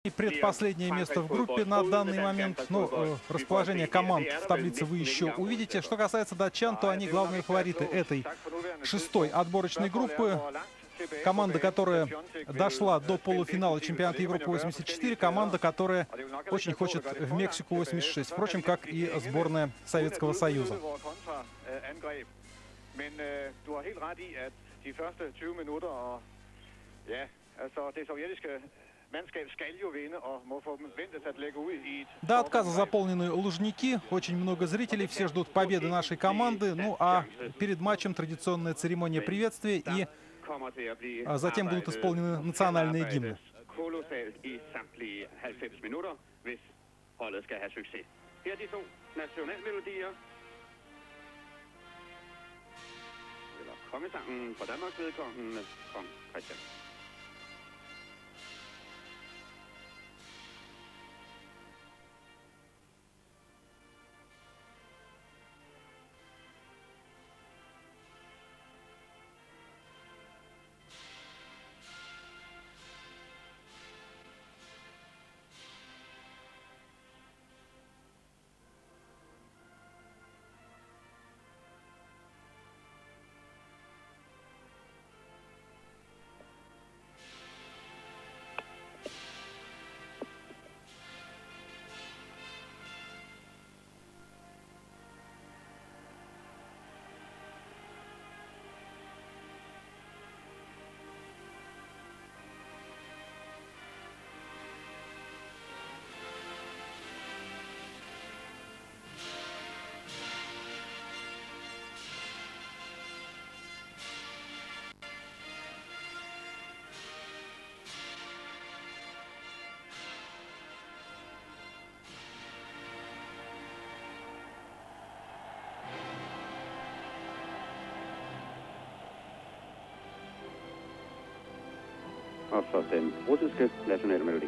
И предпоследнее место в группе на данный момент. Но расположение команд в таблице вы еще увидите. Что касается датчан, то они главные фавориты этой шестой отборочной группы. Команда, которая дошла до полуфинала чемпионата Европы 84. Команда, которая очень хочет в Мексику 86. Впрочем, как и сборная Советского Союза. До отказа заполнены Лужники, очень много зрителей, все ждут победы нашей команды. Ну а перед матчем традиционная церемония приветствия, и затем будут исполнены национальные гимны. Kongesangen for Danmarks vedkommende, Kong Christian. Og så den russiske nationale melodi.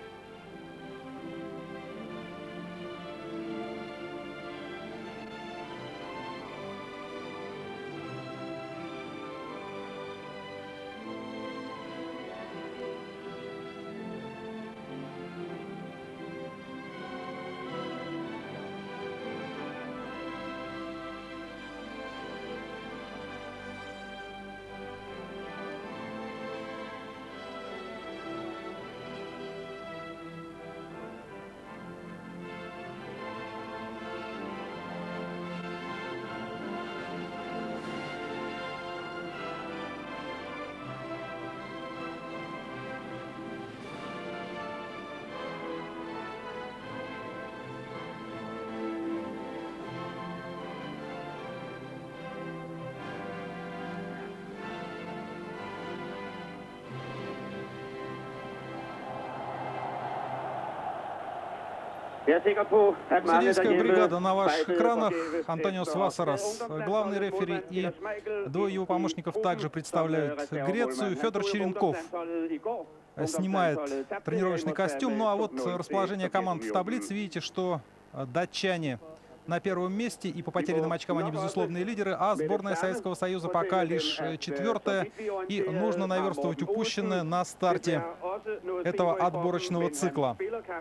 Судейская бригада на ваших экранах. Антониос Васарас, главный рефери, и двое его помощников также представляют Грецию. Федор Черенков снимает тренировочный костюм. Ну а вот расположение команд в таблице. Видите, что датчане на первом месте, и по потерянным очкам они безусловные лидеры, а сборная Советского Союза пока лишь четвертая, и нужно наверстывать упущенное на старте этого отборочного цикла.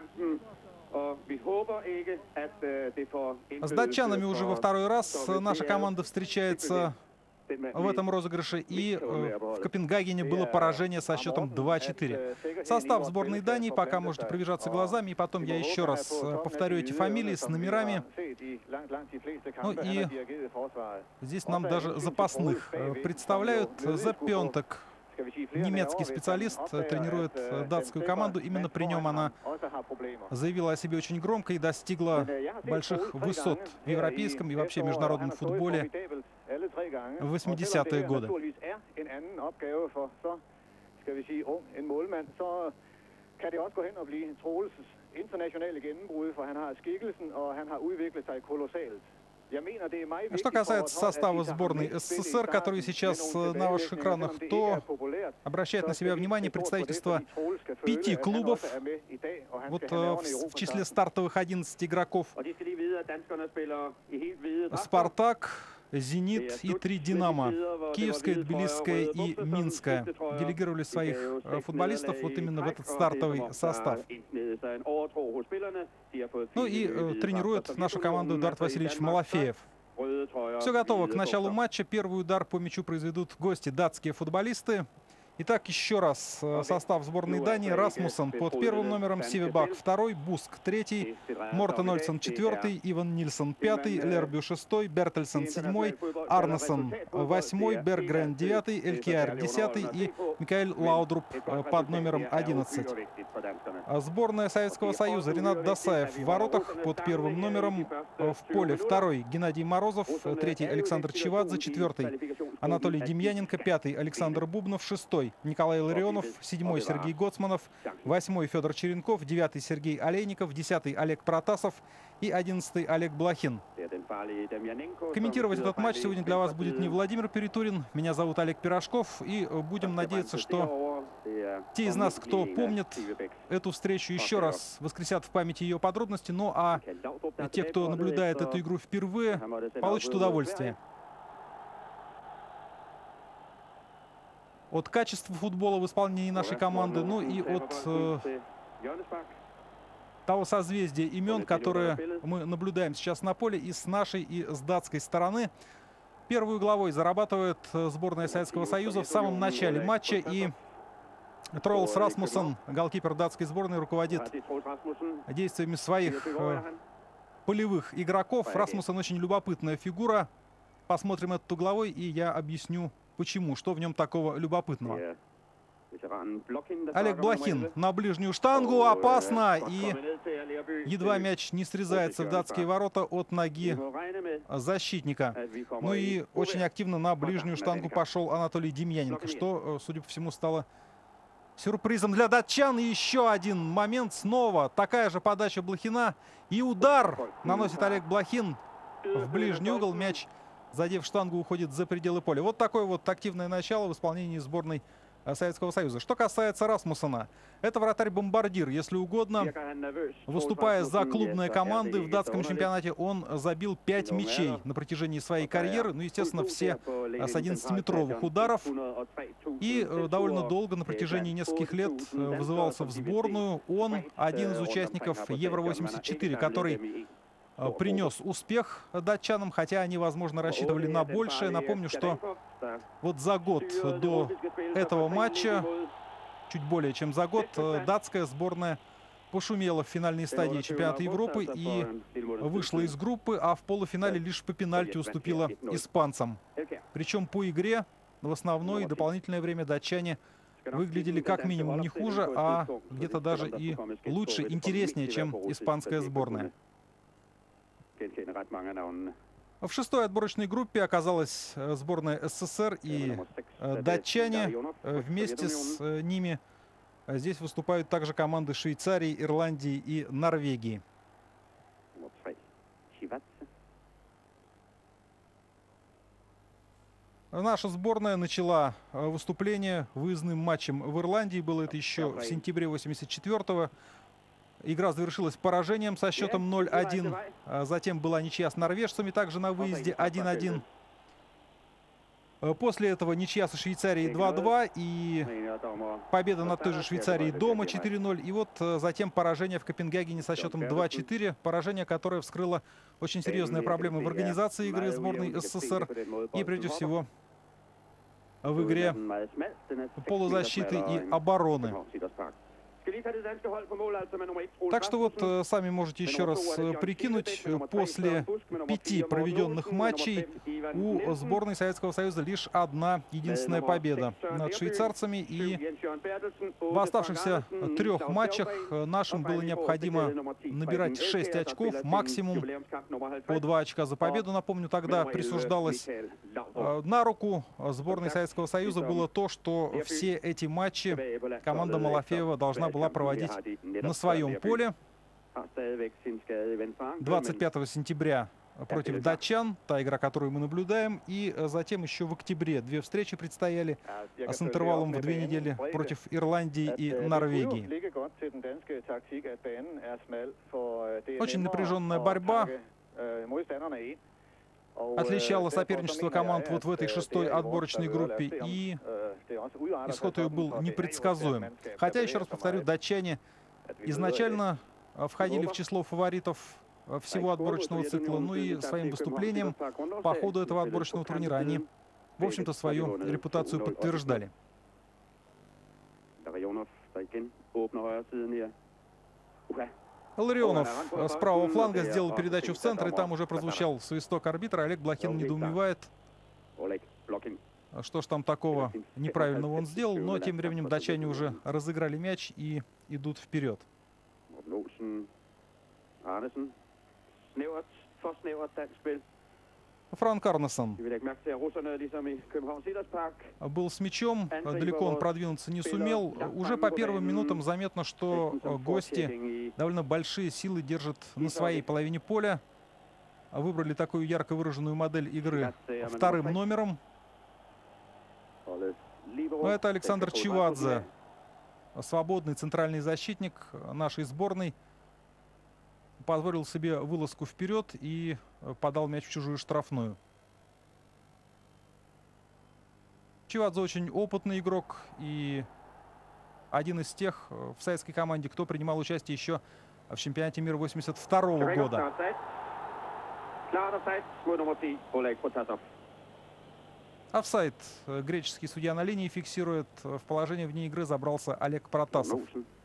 С датчанами уже во второй раз наша команда встречается в этом розыгрыше, и в Копенгагене было поражение со счетом 2-4. Состав сборной Дании пока можете пробежаться глазами, и потом я еще раз повторю эти фамилии с номерами. Ну и здесь нам даже запасных представляют. Зепп Пионтек, немецкий специалист, тренирует датскую команду. Именно при нем она заявила о себе очень громко и достигла больших высот в европейском и вообще международном футболе в 80-е годы. Что касается состава сборной СССР, который сейчас на ваших экранах, то обращает на себя внимание представительство 5 клубов. Вот в числе стартовых 11 игроков «Спартак», «Зенит» и 3 «Динамо». Киевская, Тбилисская и Минская делегировали своих футболистов вот именно в этот стартовый состав. Ну и тренирует нашу команду Эдуард Васильевич Малафеев. Все готово к началу матча. Первый удар по мячу произведут гости, датские футболисты. Итак, еще раз состав сборной Дании. Расмуссен под первым номером, Сивебак второй, Буск третий, Мортен Ольсен четвертый, Иван Нильсон пятый, Лербю шестой, Бертельсен седьмой, Арнесен восьмой, Бергрен девятый, Элькиар десятый и Микаэль Лаудруп под номером 11. Сборная Советского Союза. Ренат Досаев в воротах под первым номером. В поле второй Геннадий Морозов, третий Александр Чевадзе, четвертый Анатолий Демьяненко, пятый Александр Бубнов, шестой Николай Ларионов, седьмой Сергей Гоцманов, восьмой Федор Черенков, девятый Сергей Олейников, десятый Олег Протасов и одиннадцатый Олег Блохин. Комментировать этот матч сегодня для вас будет не Владимир Перетурин. Меня зовут Олег Пирожков. И будем надеяться, что те из нас, кто помнит эту встречу, еще раз воскресят в памяти ее подробности. Ну а те, кто наблюдает эту игру впервые, получат удовольствие от качества футбола в исполнении нашей команды, ну и от того созвездия имен, которые мы наблюдаем сейчас на поле и с нашей, и с датской стороны. Первую головой зарабатывает сборная Советского Союза в самом начале матча. И Тролс Расмуссен, голкипер датской сборной, руководит действиями своих полевых игроков. Расмуссен очень любопытная фигура. Посмотрим этот угловой, и я объясню, почему, что в нем такого любопытного. Олег Блохин на ближнюю штангу, опасно, и едва мяч не срезается в датские ворота от ноги защитника. Ну и очень активно на ближнюю штангу пошел Анатолий Демьяненко, что, судя по всему, стало сюрпризом для датчан. И еще один момент, снова такая же подача Блохина, и удар наносит Олег Блохин в ближний угол. Мяч, задев штангу, уходит за пределы поля. Вот такое вот активное начало в исполнении сборной Советского Союза. Что касается Расмуссена, это вратарь-бомбардир, если угодно. Выступая за клубные команды в датском чемпионате, он забил 5 мячей на протяжении своей карьеры. Ну, естественно, все с 11-метровых ударов. И довольно долго, на протяжении нескольких лет, вызывался в сборную. Он один из участников Евро-84, который принес успех датчанам, хотя они, возможно, рассчитывали на большее. Напомню, что вот за год до этого матча, чуть более чем за год, датская сборная пошумела в финальной стадии чемпионата Европы и вышла из группы, а в полуфинале лишь по пенальти уступила испанцам. Причем по игре в основное и дополнительное время датчане выглядели как минимум не хуже, а где-то даже и лучше, интереснее, чем испанская сборная. В шестой отборочной группе оказалась сборная СССР и датчане. Вместе с ними здесь выступают также команды Швейцарии, Ирландии и Норвегии. Наша сборная начала выступление выездным матчем в Ирландии. Было это еще в сентябре 1984-го. Игра завершилась поражением со счетом 0-1. Затем была ничья с норвежцами, также на выезде 1-1. После этого ничья со Швейцарией 2-2 и победа над той же Швейцарией дома 4-0. И вот затем поражение в Копенгагене со счетом 2-4. Поражение, которое вскрыло очень серьезные проблемы в организации игры сборной СССР. И прежде всего в игре полузащиты и обороны. Так что вот сами можете еще раз прикинуть, после 5 проведенных матчей у сборной Советского Союза лишь одна единственная победа над швейцарцами. И в оставшихся 3 матчах нашим было необходимо набирать 6 очков, максимум по 2 очка за победу. Напомню, тогда присуждалось на руку сборной Советского Союза было то, что все эти матчи команда Малафеева должна была проводить на своем поле. 25 сентября против датчан, та игра, которую мы наблюдаем. И затем еще в октябре 2 встречи предстояли с интервалом в 2 недели против Ирландии и Норвегии. Очень напряженная борьба. отличало соперничество команд вот в этой шестой отборочной группе, и исход ее был непредсказуем. Хотя, еще раз повторю, датчане изначально входили в число фаворитов всего отборочного цикла, ну и своим выступлением по ходу этого отборочного турнира они, в общем-то, свою репутацию подтверждали. Ларионов с правого фланга сделал передачу в центр, и там уже прозвучал свисток арбитра. Олег Блохин недоумевает, что ж там такого неправильного он сделал, но тем временем датчане уже разыграли мяч и идут вперед. Франк Арнесон был с мячом, далеко он продвинуться не сумел. Уже по первым минутам заметно, что гости довольно большие силы держат на своей половине поля. Выбрали такую ярко выраженную модель игры вторым номером. Но это Александр Чивадзе, свободный центральный защитник нашей сборной. Позволил себе вылазку вперед и подал мяч в чужую штрафную. Чивадзе очень опытный игрок и один из тех в советской команде, кто принимал участие еще в чемпионате мира 1982 года. Офсайд. Греческий судья на линии фиксирует. В положение вне игры забрался Олег Протасов.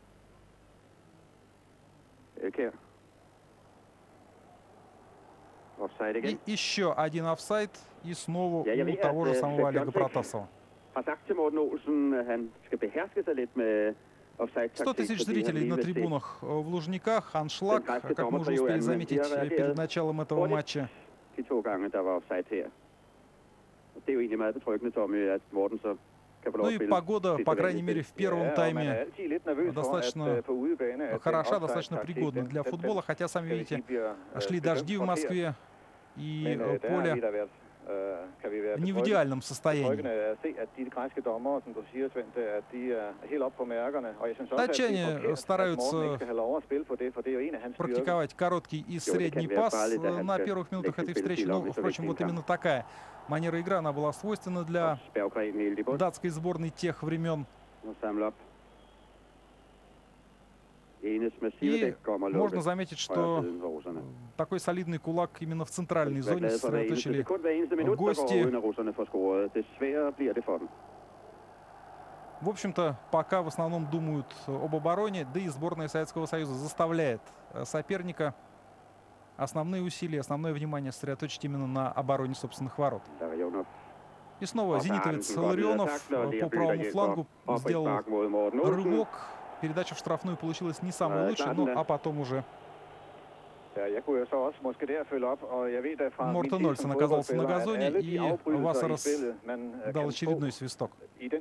И еще один офсайд, и снова у того же самого Олега Протасова. 100 тысяч зрителей на трибунах в Лужниках. Аншлаг, как мы уже успели заметить перед началом этого матча. Ну и погода, по крайней мере, в первом тайме достаточно хороша, достаточно пригодна для футбола. Хотя, сами видите, шли дожди в Москве, и поле не в идеальном состоянии. Датчане стараются практиковать короткий и средний пас на первых минутах этой встречи. Но, впрочем, вот именно такая манера игры, она была свойственна для датской сборной тех времен. И можно заметить, что такой солидный кулак именно в центральной зоне сосредоточили гости. В общем-то, пока в основном думают об обороне, да и сборная Советского Союза заставляет соперника основные усилия, основное внимание сосредоточить именно на обороне собственных ворот. И снова зенитовец Ларионов по правому флангу сделал рывок. Передача в штрафную получилась не самой лучшей, ну а потом уже Мортен Ольсен оказался на газоне, и Вассерас дал очередной свисток.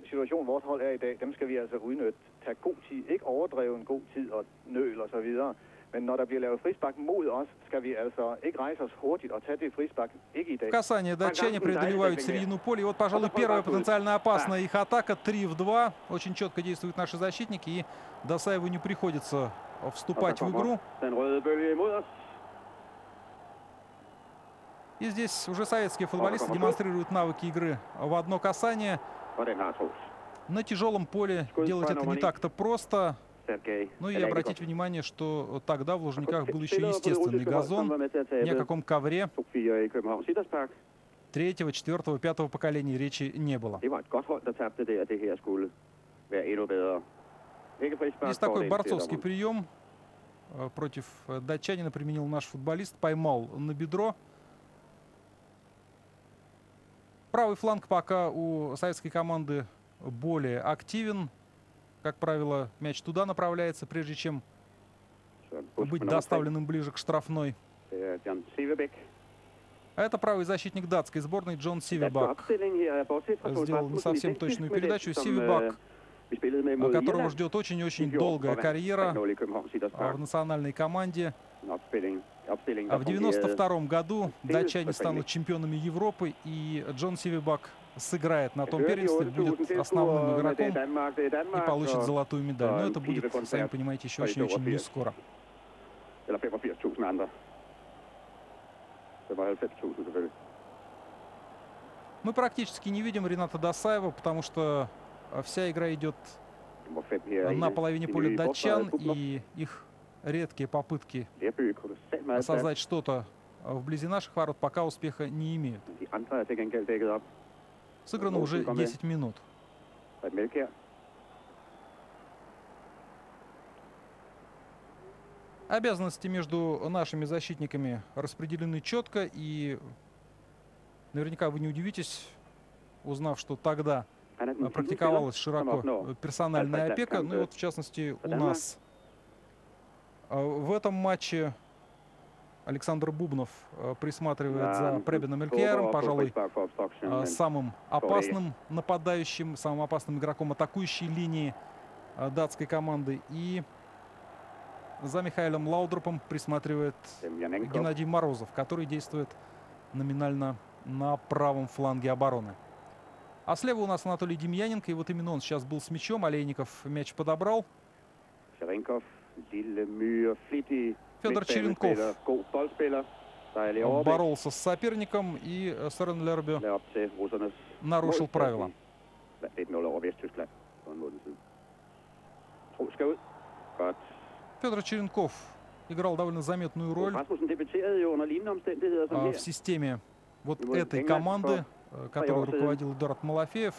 Касание датчане преодолевают середину поля. И вот, пожалуй, первая потенциально опасная их атака. 3 в 2. Очень четко действуют наши защитники. И Досаеву не приходится вступать в игру. И здесь уже советские футболисты демонстрируют навыки игры в одно касание. На тяжелом поле делать это не так-то просто. Ну и обратите внимание, что тогда в Лужниках был еще естественный газон. Ни о каком ковре 3-го, 4-го, 5-го поколения речи не было. Здесь такой борцовский прием против датчанина применил наш футболист. Поймал на бедро. Правый фланг пока у советской команды более активен. Как правило, мяч туда направляется, прежде чем быть доставленным ближе к штрафной. А это правый защитник датской сборной Джон Сивебак. Сделал не совсем точную передачу. Сивебак, которого ждет очень-очень долгая карьера в национальной команде. А в 1992 году датчане станут чемпионами Европы, и Джон Сивебак сыграет на том первенстве, будет основным игроком и получит золотую медаль. Но это будет, сами понимаете, еще очень-очень не скоро. Мы практически не видим Рената Досаева, потому что вся игра идет на половине поля датчан, и их редкие попытки создать что-то вблизи наших ворот пока успеха не имеют. Сыграно уже 10 минут. Обязанности между нашими защитниками распределены четко, и наверняка вы не удивитесь, узнав, что тогда практиковалась широко персональная опека. Ну и вот, в частности, у нас в этом матче Александр Бубнов присматривает за Пребеном Элькияром, пожалуй, самым опасным нападающим, самым опасным игроком атакующей линии датской команды. И за Михаилом Лаудропом присматривает Геннадий Морозов, который действует номинально на правом фланге обороны. А слева у нас Анатолий Демьяненко, и вот именно он сейчас был с мячом. Олейников мяч подобрал. Федор Черенков боролся с соперником, и Сорен Лерби нарушил правила. Федор Черенков играл довольно заметную роль в системе вот этой команды, которую руководил Эдуард Малафеев.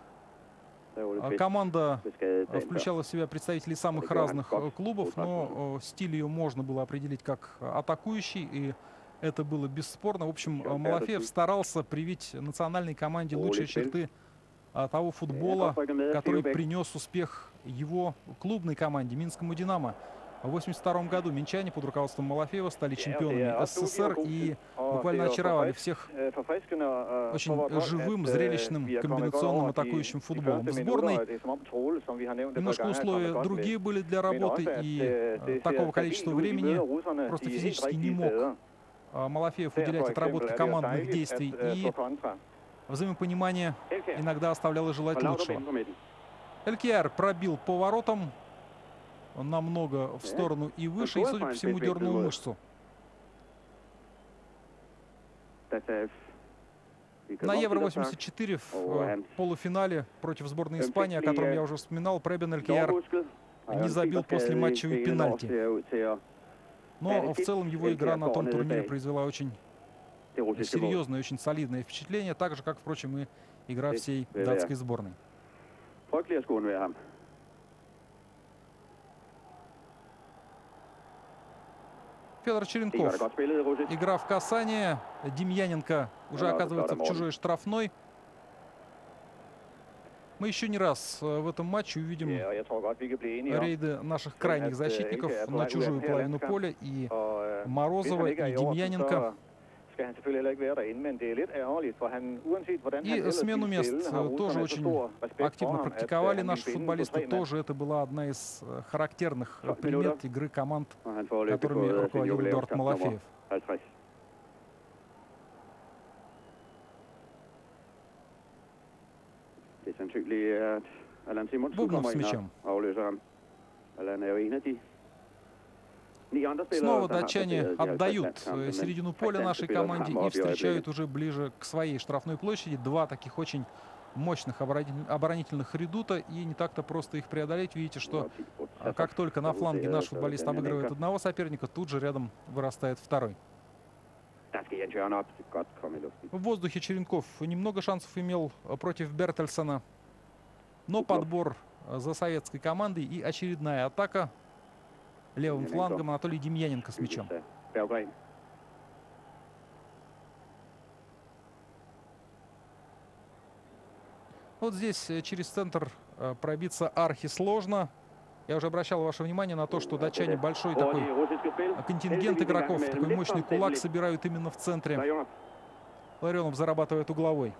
Команда включала в себя представителей самых разных клубов, но стиль ее можно было определить как атакующий, и это было бесспорно. В общем, Малафеев старался привить национальной команде лучшие черты того футбола, который принес успех его клубной команде, Минскому «Динамо». В 1982 году минчане под руководством Малафеева стали чемпионами СССР и буквально очаровали всех очень живым, зрелищным, комбинационным атакующим футболом. В сборной немножко условия другие были для работы, и такого количества времени просто физически не мог Малафеев уделять отработке командных действий, и взаимопонимание иногда оставляло желать лучшего. Элькияр пробил по воротам намного в сторону и выше, и, судя по всему, дернул мышцу. На Евро-84 в полуфинале против сборной Испании, о котором я уже вспоминал, Пребен Элькияр не забил после матчевой пенальти. Но в целом его игра на том турнире произвела очень серьезное, очень солидное впечатление, так же, как, впрочем, и игра всей датской сборной. Федор Черенков. Игра в касание. Демьяненко уже оказывается в чужой штрафной. Мы еще не раз в этом матче увидим рейды наших крайних защитников на чужую половину поля. И Морозова, и Демьяненко. И смену мест тоже очень активно практиковали наши футболисты. Тоже это была одна из характерных примет игры команд, которыми руководил Эдуард Малафеев. Бубнов с мячом. Снова датчане отдают середину поля нашей команде и встречают уже ближе к своей штрафной площади. Два таких очень мощных оборонительных редута, и не так-то просто их преодолеть. Видите, что как только на фланге наш футболист обыгрывает одного соперника, тут же рядом вырастает второй. В воздухе Черенков немного шансов имел против Бертельсона, но подбор за советской командой и очередная атака. Левым флангом Анатолий Демьяненко с мячом. Вот здесь через центр пробиться архи сложно. Я уже обращал ваше внимание на то, что датчане большой такой контингент игроков, такой мощный кулак собирают именно в центре. Ларионов зарабатывает угловой.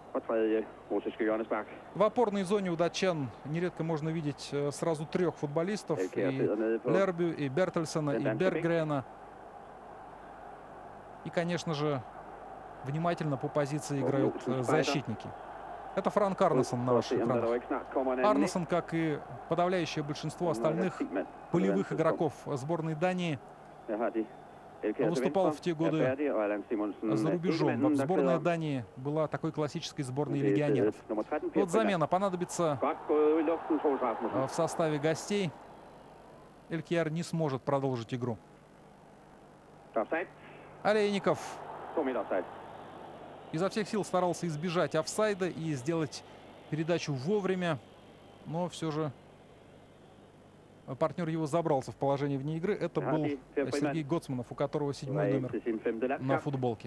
В опорной зоне у датчан нередко можно видеть сразу трех футболистов. И Лербю, и Бертельсона, и Бергрена. И, конечно же, внимательно по позиции играют защитники. Это Франк Арнесон на ваших экранах. Арнесон, как и подавляющее большинство остальных полевых игроков сборной Дании, выступал в те годы за рубежом. Сборная Дании была такой классической сборной легионеров. Вот замена понадобится в составе гостей. Элькияр не сможет продолжить игру. Олейников изо всех сил старался избежать офсайда и сделать передачу вовремя, но все же партнер его забрался в положение вне игры. Это был Сергей Гоцманов, у которого 7-й номер на футболке.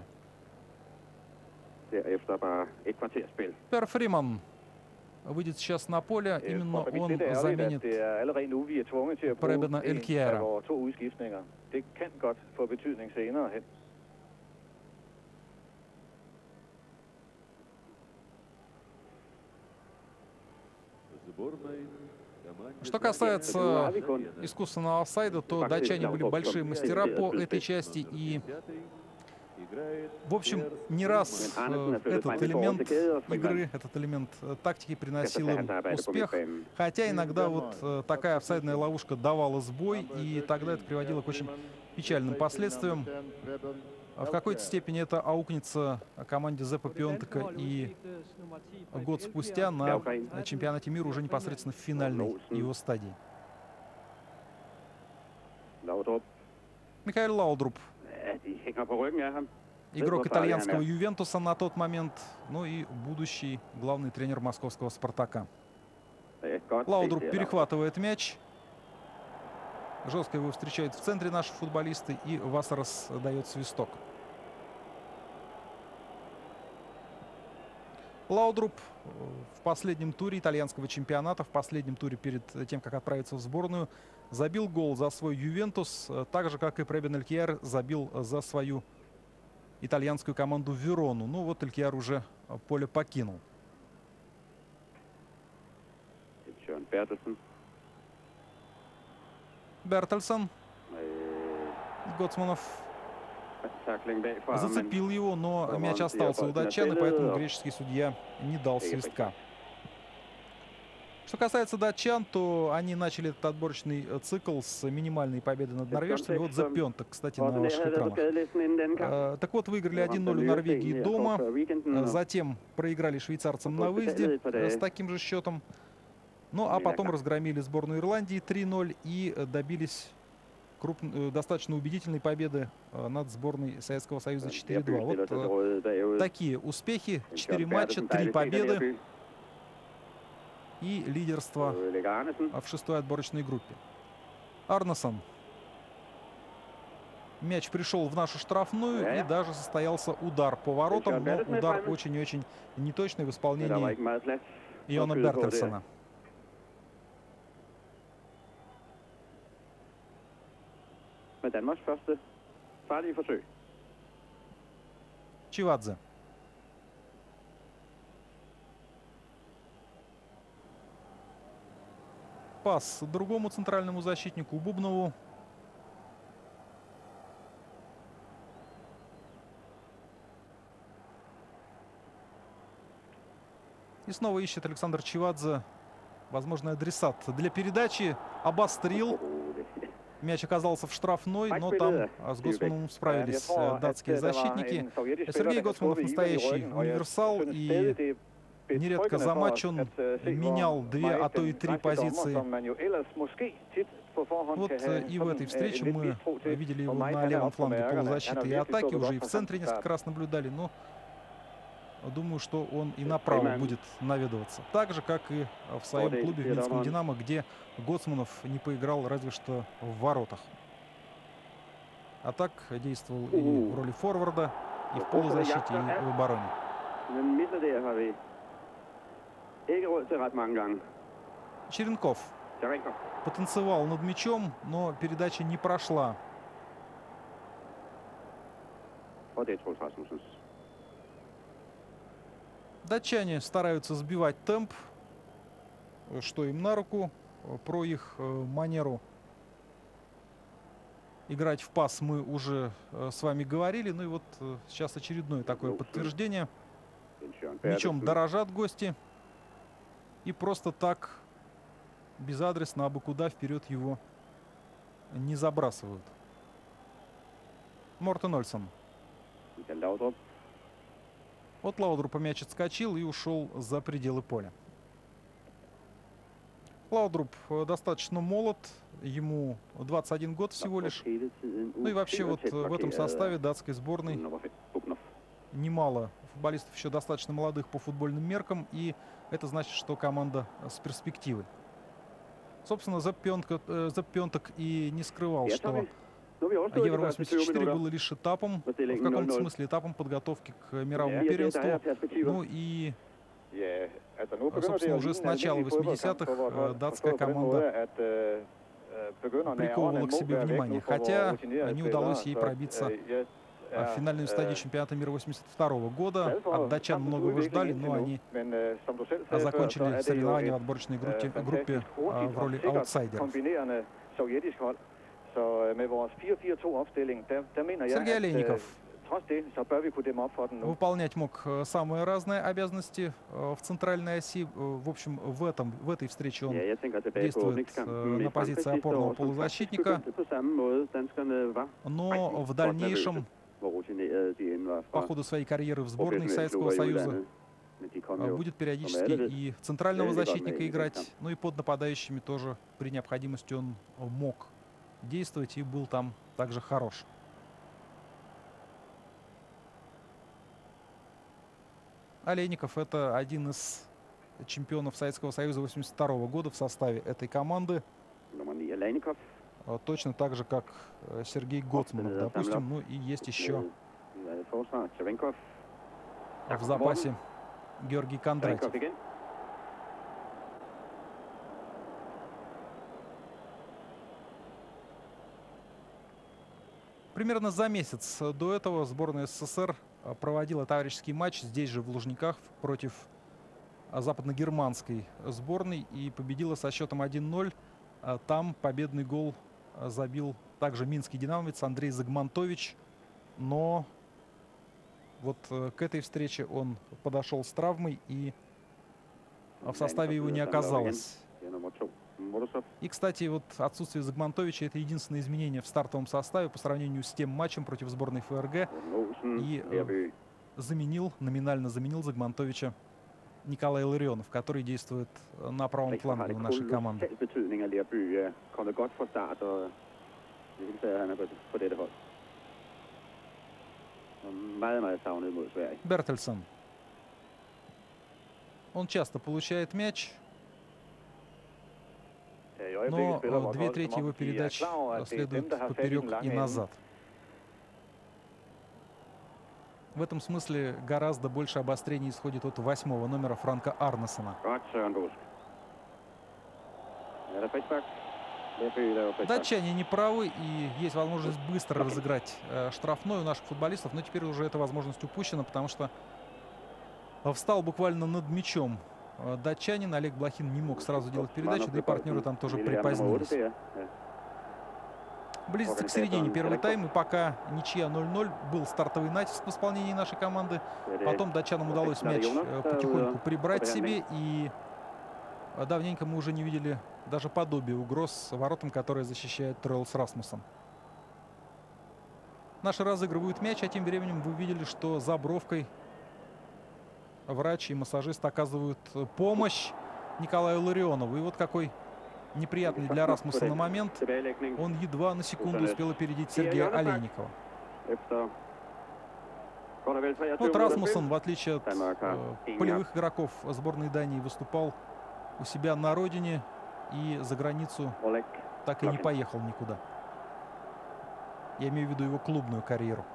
Пер Фриман выйдет сейчас на поле. Именно он заменит Пребена Элькияра. Что касается искусственного офсайда, то датчане были большие мастера по этой части. И, в общем, не раз этот элемент игры, этот элемент тактики приносил им успех. Хотя иногда вот такая офсайдная ловушка давала сбой, и тогда это приводило к очень печальным последствиям. В какой-то степени это аукнется команде Зеппа Пионтека и год спустя на чемпионате мира уже непосредственно в финальной его стадии. Михаил Лаудруп, игрок итальянского Ювентуса на тот момент, ну и будущий главный тренер московского Спартака. Лаудруп перехватывает мяч. Жестко его встречают в центре наши футболисты, и Вассерас дает свисток. Лаудруп в последнем туре итальянского чемпионата, в последнем туре перед тем, как отправиться в сборную, забил гол за свой Ювентус, так же, как и Пребен Элькияр забил за свою итальянскую команду Верону. Ну вот Элькияр уже поле покинул. Бертельсон. Гоцманов зацепил его, но мяч остался у датчан, и поэтому греческий судья не дал свистка. Что касается датчан, то они начали этот отборочный цикл с минимальной победы над норвежцами. Вот Зепп Пионтек, кстати, на ваших экранах. Так вот, выиграли 1-0 у Норвегии дома, затем проиграли швейцарцам на выезде с таким же счетом. Ну, а потом разгромили сборную Ирландии 3-0 и добились достаточно убедительной победы над сборной Советского Союза 4-2. Вот такие успехи. 4 матча, 3 победы и лидерство в 6-й отборочной группе. Арнесон. Мяч пришел в нашу штрафную, и даже состоялся удар по воротам, но удар очень-очень неточный в исполнении Иона Бертельсона. Чивадзе. Пас другому центральному защитнику Бубнову. И снова ищет Александр Чивадзе возможный адресат для передачи. Обострил. Мяч оказался в штрафной, но там с Гоцмановым справились датские защитники. Сергей Гоцманов настоящий универсал, и нередко за матч он менял 2, а то и 3 позиции. Вот и в этой встрече мы видели его на левом фланге полузащиты и атаки, уже и в центре несколько раз наблюдали, но думаю, что он и направо будет наведываться. Так же, как и в своем клубе в Минском «Динамо», где Гоцманов не поиграл разве что в воротах. А так действовал и в роли форварда, и в полузащите, и в обороне. Черенков потанцевал над мячом, но передача не прошла. Датчане стараются сбивать темп, что им на руку. Про их манеру играть в пас мы уже с вами говорили. Ну и вот сейчас очередное такое подтверждение. Мячом дорожат гости. И просто так, безадресно, абы куда вперед его не забрасывают. Мортен Ольсен. Michael Laudrup. От Лаудрупа мяч отскочил и ушел за пределы поля. Лаудруп достаточно молод, ему 21 год всего лишь. Ну и вообще вот в этом составе датской сборной немало футболистов еще достаточно молодых по футбольным меркам, и это значит, что команда с перспективой. Собственно, Зепп Пьонтек и не скрывал, что Евро-84 было лишь этапом, в каком-то смысле этапом подготовки к мировому первенству. Ну и, собственно, уже с начала 80-х датская команда приковывала к себе внимание, хотя не удалось ей пробиться в финальную стадию чемпионата мира 82 года. От датчан многого ждали, но они закончили соревнования в отборочной группе в роли аутсайдеров. Сергей Олейников выполнять мог самые разные обязанности в центральной оси. В общем, в этой встрече он действует на позиции опорного полузащитника. Но в дальнейшем, по ходу своей карьеры в сборной Советского Союза, будет периодически и центрального защитника играть. Ну и под нападающими тоже при необходимости он мог действовать и был там также хорош. Олейников — это один из чемпионов Советского Союза 82 года в составе этой команды. Точно так же, как Сергей Гоцманов, допустим. Ну и есть еще в запасе Георгий Кондратьев. Примерно за месяц до этого сборная СССР проводила товарищеский матч здесь же, в Лужниках, против западно-германской сборной и победила со счетом 1-0. Там победный гол забил также минский динамовец Андрей Загмантович. Но вот к этой встрече он подошел с травмой, и в составе его не оказалось. И, кстати, вот отсутствие Загмантовича — это единственное изменение в стартовом составе по сравнению с тем матчем против сборной ФРГ. И номинально заменил Загмантовича Николай Ларионов, который действует на правом фланге у нашей команды. Бертельсон. Он часто получает мяч, но 2/3 его передач следует поперек и назад. В этом смысле гораздо больше обострений исходит от 8-го номера Франка Арнесена. Датчане не правы, и есть возможность быстро разыграть штрафной у наших футболистов, но теперь уже эта возможность упущена, потому что встал буквально над мячом датчанин. Олег Блохин не мог сразу делать передачу, да и партнеры там тоже припозднились. Близится к середине первый тайм, и пока ничья 0-0, был стартовый натиск в исполнении нашей команды. Потом датчанам удалось мяч потихоньку прибрать себе, и давненько мы уже не видели даже подобие угроз воротам, которые защищает Трелс Расмуссен. Наши разыгрывают мяч, а тем временем вы видели, что за бровкой врач и массажист оказывают помощь Николаю Ларионову. И вот какой неприятный для Расмуссена момент. Он едва на секунду успел опередить Сергея Олейникова. Вот Расмуссен, в отличие от полевых игроков сборной Дании, выступал у себя на родине и за границу так и не поехал никуда. Я имею в виду его клубную карьеру.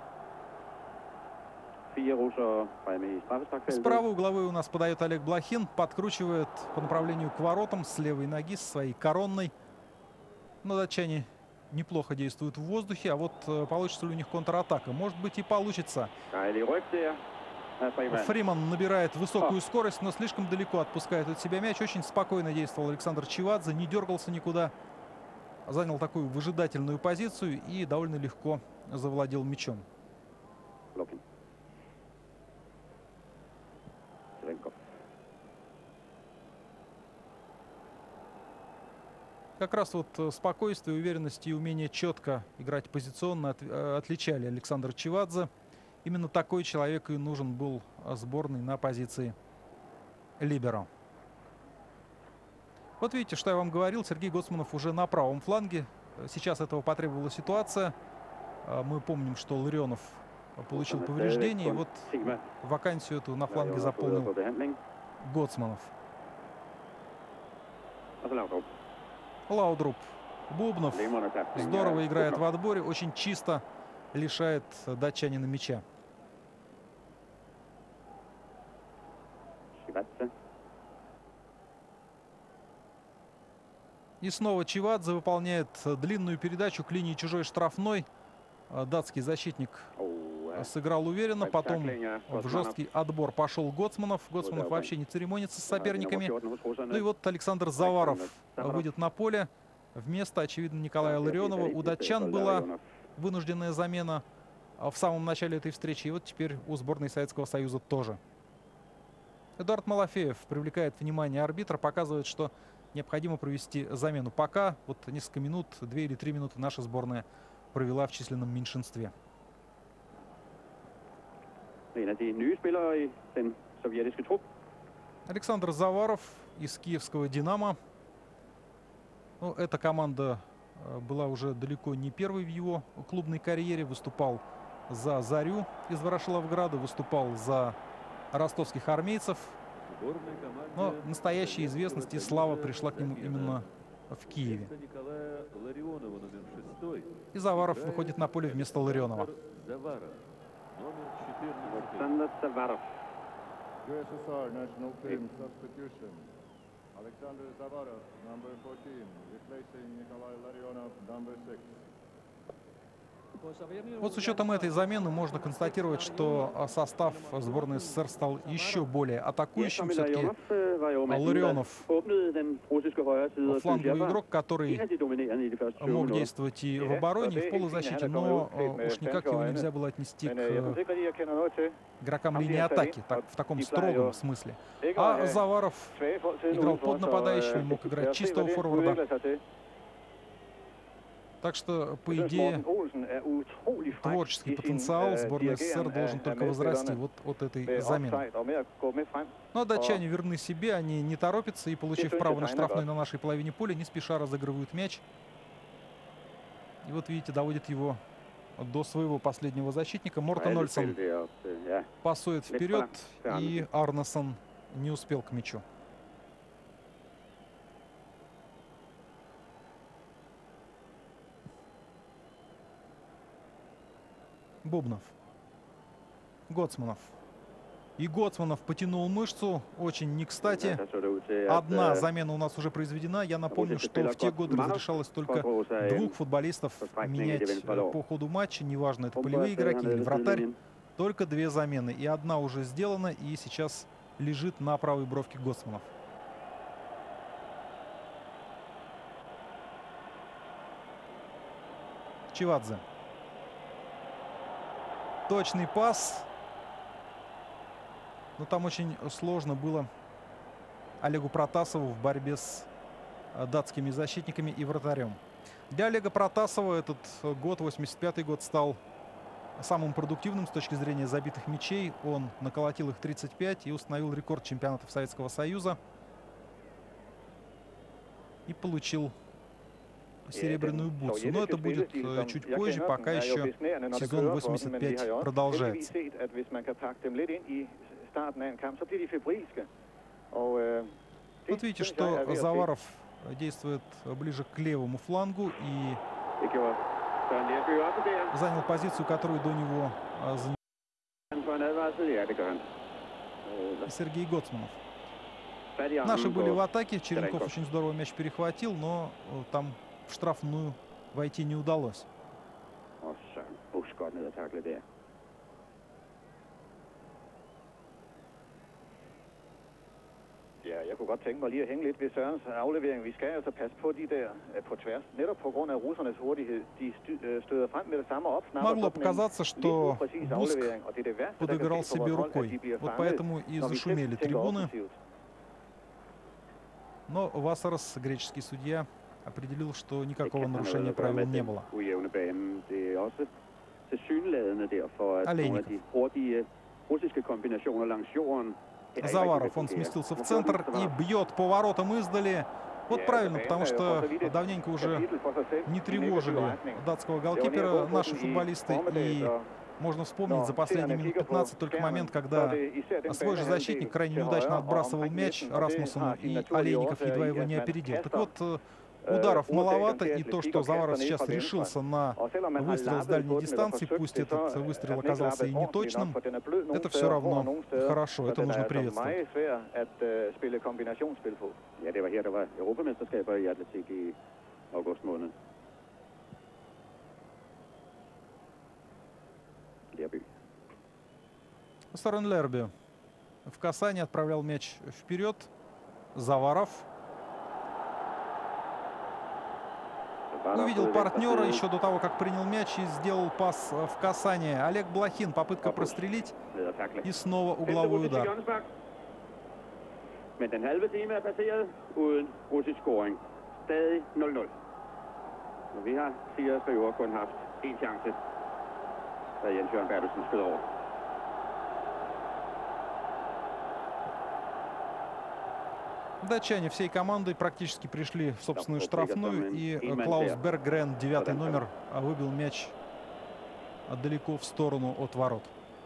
Справа угловой у нас подает Олег Блохин, подкручивает по направлению к воротам с левой ноги, со своей коронной. Но датчане неплохо действуют в воздухе, а вот получится ли у них контратака? Может быть, и получится. Фриман набирает высокую скорость, но слишком далеко отпускает от себя мяч. Очень спокойно действовал Александр Чивадзе, не дергался никуда. Занял такую выжидательную позицию и довольно легко завладел мячом. Как раз вот спокойствие, уверенность и умение четко играть позиционно отличали Александра Чивадзе. Именно такой человек и нужен был сборной на позиции либеро. Вот видите, что я вам говорил, Сергей Гоцманов уже на правом фланге. Сейчас этого потребовала ситуация. Мы помним, что Ларионов получил повреждение. И вот вакансию эту на фланге заполнил Гоцманов. Лаудруп. Бубнов здорово играет в отборе, очень чисто лишает датчанина мяча. И снова Чивадзе выполняет длинную передачу к линии чужой штрафной. Датский защитник сыграл уверенно, потом в жесткий отбор пошел Гоцманов. Гоцманов вообще не церемонится с соперниками. Ну и вот Александр Заваров выйдет на поле. Вместо, очевидно, Николая Ларионова. У датчан была вынужденная замена в самом начале этой встречи. И вот теперь у сборной Советского Союза тоже. Эдуард Малафеев привлекает внимание арбитра, показывает, что необходимо провести замену. Пока вот несколько минут, 2 или 3 минуты наша сборная провела в численном меньшинстве. Александр Заваров из киевского «Динамо». Ну, эта команда была уже далеко не первой в его клубной карьере. Выступал за «Зарю» из Ворошиловграда, выступал за ростовских армейцев. Но настоящая известность и слава пришла к нему именно в Киеве. И Заваров выходит на поле вместо Ларионова. Alexander Zavarov, number 14, replacing Nikolai Larionov, number 6. Вот с учетом этой замены можно констатировать, что состав сборной СССР стал еще более атакующим. Все-таки Ларионов фланговый игрок, который мог действовать и в обороне, и в полузащите, но уж никак его нельзя было отнести к игрокам линии атаки, так, в таком строгом смысле. А Заваров играл под нападающим, мог играть чистого форварда. Так что, по идее, творческий потенциал сборной СССР должен только возрасти вот от этой замены. Но датчане верны себе, они не торопятся и, получив право на штрафной на нашей половине поля, не спеша разыгрывают мяч. И вот, видите, доводит его до своего последнего защитника. Мортен Ольсен пасует вперед, и Арнесон не успел к мячу. Бубнов. Гоцманов. И Гоцманов потянул мышцу. Очень не кстати. Одна замена у нас уже произведена. Я напомню, что в те годы разрешалось только 2 футболистов менять по ходу матча. Неважно, это полевые игроки или вратарь. Только 2 замены. И одна уже сделана. И сейчас лежит на правой бровке Гоцманов. Чивадзе. Точный пас. Но там очень сложно было Олегу Протасову в борьбе с датскими защитниками и вратарем. Для Олега Протасова этот год, 85-й год, стал самым продуктивным с точки зрения забитых мячей. Он наколотил их 35 и установил рекорд чемпионатов Советского Союза. И получил серебряную бутсу. Но это будет чуть позже, пока еще сезон 85 продолжается. Вот видите, что Заваров действует ближе к левому флангу и занял позицию, которую до него занял Сергей Гоцманов. Наши были в атаке. Черенков очень здорово мяч перехватил, но там в штрафную войти не удалось. Ja, jeg kunne godt tænke mig lige at hænge lidt ved Sørens aflevering. Vi skal altså passe på de der på tværs. Netop på grund af russernes hurtighed. De støder frem med det samme op. Могло показаться, что Буск подыграл себе рукой. Вот поэтому и зашумели трибуны. Но Васарас, греческий судья, определил, что никакого нарушения правил не было. Олейников. Заваров, он сместился в центр и бьет по воротам издали. Вот правильно, потому что давненько уже не тревожили датского голкипера наши футболисты. И можно вспомнить за последние минут 15 только момент, когда свой же защитник крайне неудачно отбрасывал мяч Расмуссену, и Олейников едва его не опередил. Так вот, ударов маловато, и то, что Заваров сейчас решился на выстрел с дальней дистанции, пусть этот выстрел оказался и неточным, это все равно хорошо, это нужно приветствовать. Сорен Лерби в касании отправлял мяч вперед. Заваров увидел партнера еще до того, как принял мяч, и сделал пас в касание. Олег Блохин, попытка прострелить, и снова угловой удар. Men den halve time er passeret uden russisk scoring. Stadig 0-0. Og vi har Sias River kun haft en chance, da Jens Jørgen Bertelsen skød over. Датчане всей командой практически пришли в собственную штрафную, и Клаус Берггрен, 9-й номер, выбил мяч далеко в сторону от ворот.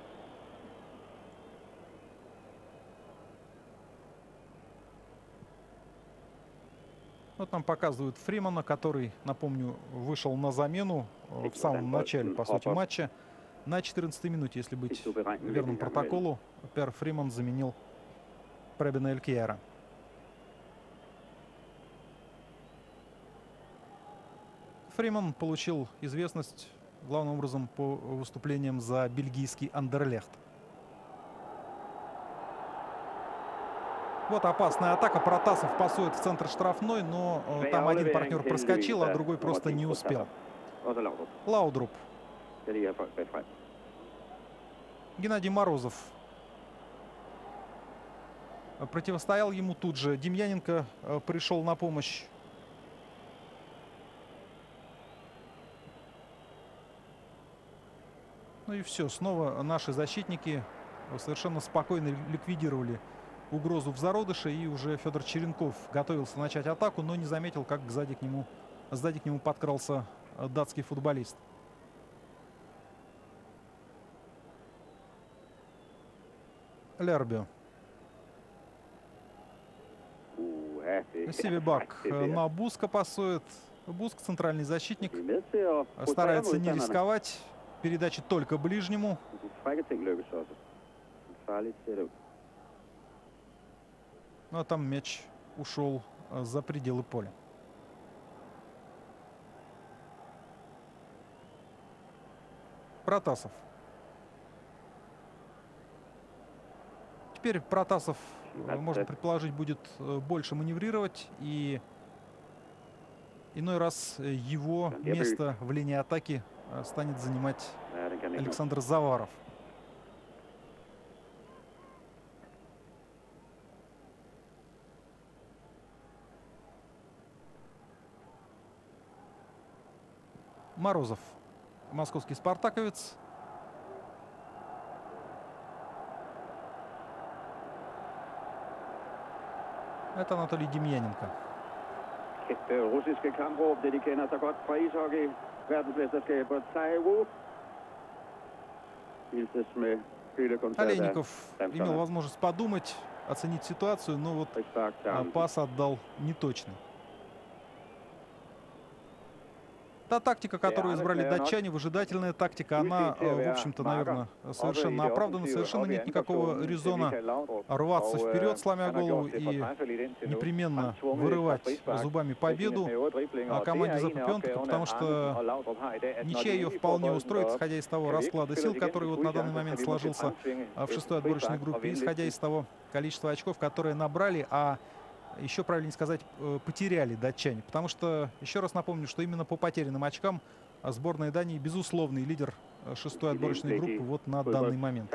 Вот нам показывают Фримана, который, напомню, вышел на замену в самом начале, по сути, матча. На 14-й минуте, если быть верным протоколу, Пер Фриман заменил Пребена Элькиера. Фриман получил известность главным образом по выступлениям за бельгийский Андерлехт. Вот опасная атака. Протасов пасует в центр штрафной, но там один партнер проскочил, а другой просто не успел. Лаудруп. Геннадий Морозов противостоял ему тут же. Демьяненко пришел на помощь. Ну и все. Снова наши защитники совершенно спокойно ликвидировали угрозу в зародыше. И уже Федор Черенков готовился начать атаку, но не заметил, как сзади к нему подкрался датский футболист. Лерби. Сивибак на Буска пасует. Буск, центральный защитник, старается не рисковать. Передачи только ближнему. Ну а там мяч ушел за пределы поля. Протасов. Теперь Протасов, можно предположить, будет больше маневрировать, и иной раз его место в линии атаки станет занимать Александр Заваров. Морозов, московский спартаковец. Это Анатолий Демьяненко. Олейников имел возможность подумать, оценить ситуацию, но вот пас отдал неточный. Та тактика, которую избрали датчане, выжидательная тактика, она, в общем-то, наверное, совершенно оправдана. Совершенно нет никакого резона рваться вперед, сломя голову, и непременно вырывать зубами победу команде Запопенко, потому что ничья ее вполне устроит, исходя из того расклада сил, который вот на данный момент сложился в шестой отборочной группе, исходя из того количества очков, которые набрали, а еще правильнее сказать, потеряли датчане. Потому что, еще раз напомню, что именно по потерянным очкам сборная Дании безусловный лидер шестой отборочной группы вот на данный момент.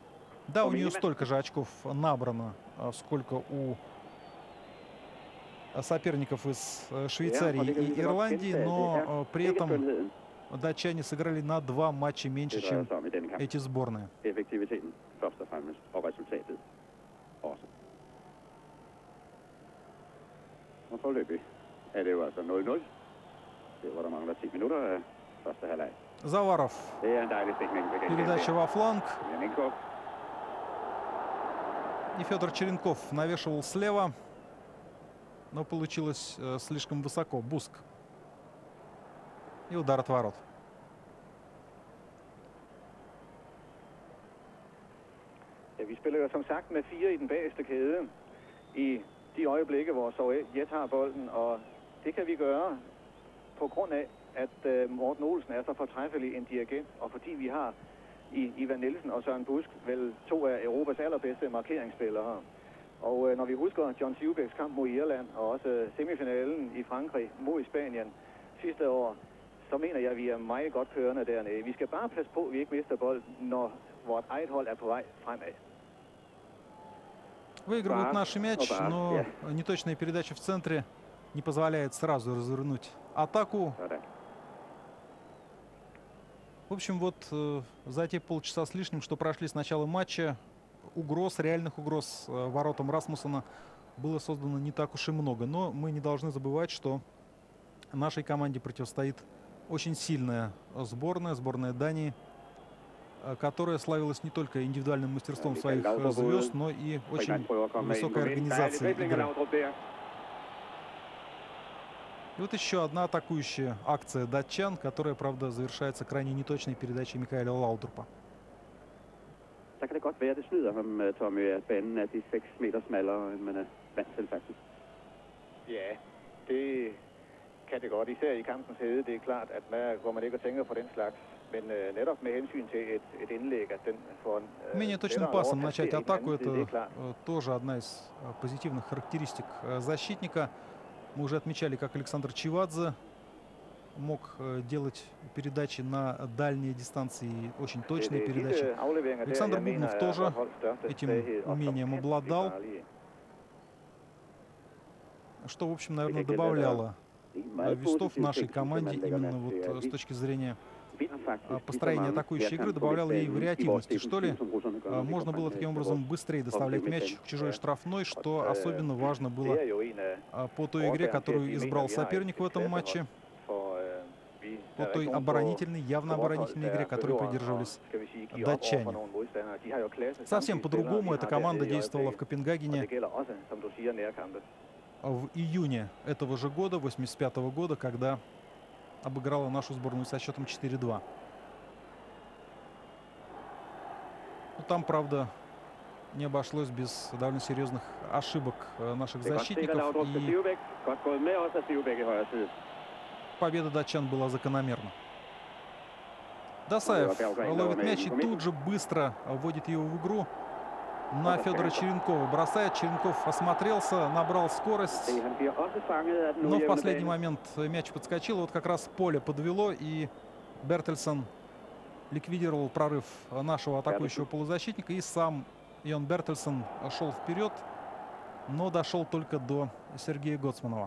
Да, у нее столько же очков набрано, сколько у соперников из Швейцарии и Ирландии, но при этом датчане сыграли на 2 матча меньше, чем эти сборные. Og foreløbig er det jo altså 0-0. Det hvor der mangler 10 minutter af første halvleg. Заваров. Det er en dejlig stikning. Передача во фланг. Черенков. И Федор Черенков навешивал слева, но получилось слишком высоко. Буск. И удар от ворот. Ja, vi spiller jo som sagt med 4 i den bagerste kæde i de øjeblikke, hvor Sovjet har bolden, og det kan vi gøre på grund af, at Morten Olsen er så fortræffelig en dirigent, og fordi vi har Ivan Nielsen og Søren Busk vel 2 af Europas allerbedste markeringsspillere. Og når vi husker John Sivbæks kamp mod Irland, og også semifinalen i Frankrig mod Spanien sidste år, så mener jeg, at vi er meget godt kørende dernede. Vi skal bare passe på, at vi ikke mister bolden, når vort eget hold er på vej fremad. Выигрывают наш мяч, но неточная передача в центре не позволяет сразу развернуть атаку. В общем, вот за те полчаса с лишним, что прошли с начала матча, угроз, реальных угроз воротам Расмуссена было создано не так уж и много. Но мы не должны забывать, что нашей команде противостоит очень сильная сборная Дании, которая славилась не только индивидуальным мастерством своих звезд, но и очень высокой организацией игры. И вот еще одна атакующая акция датчан, которая, правда, завершается крайне неточной передачей Микаэля Лаудрупа. Så kan det godt være, at det snyder ham, Tommy, at banen er de 6 meter smallere, end man er vant til faktisk. Ja, det kan det godt, især i kampens hede. Det er klart, at man går man ikke og tænker på den slags. Men netop med hensyn til et indlæg, at den får en... Менее точным пасом начать атаку — это тоже одна из позитивных характеристик защитника. Мы уже отмечали, как Александр Чивадзе мог делать передачи на дальние дистанции, очень точные передачи. Александр Бубнов тоже этим умением обладал, что, в общем, наверное, добавляло весов нашей команде именно вот с точки зрения построения атакующей игры, добавляло ей вариативности, что ли. Можно было таким образом быстрее доставлять мяч в чужой штрафной, что особенно важно было по той игре, которую избрал соперник в этом матче, по той оборонительной, явно оборонительной игре, которой придерживались датчане. Совсем по-другому эта команда действовала в Копенгагене в июне этого же года, 1985 года, когда обыграла нашу сборную со счетом 4-2. Но там, правда, не обошлось без довольно серьезных ошибок наших защитников. И победа датчан была закономерна. Досаев ловит мяч и тут же быстро вводит его в игру на Федора Черенкова. Бросает. Черенков осмотрелся, набрал скорость. Но в последний момент мяч подскочил. Вот как раз поле подвело, и Бертельсон ликвидировал прорыв нашего атакующего полузащитника. И сам Йон Бертельсон шел вперед, но дошел только до Сергея Гоцманова.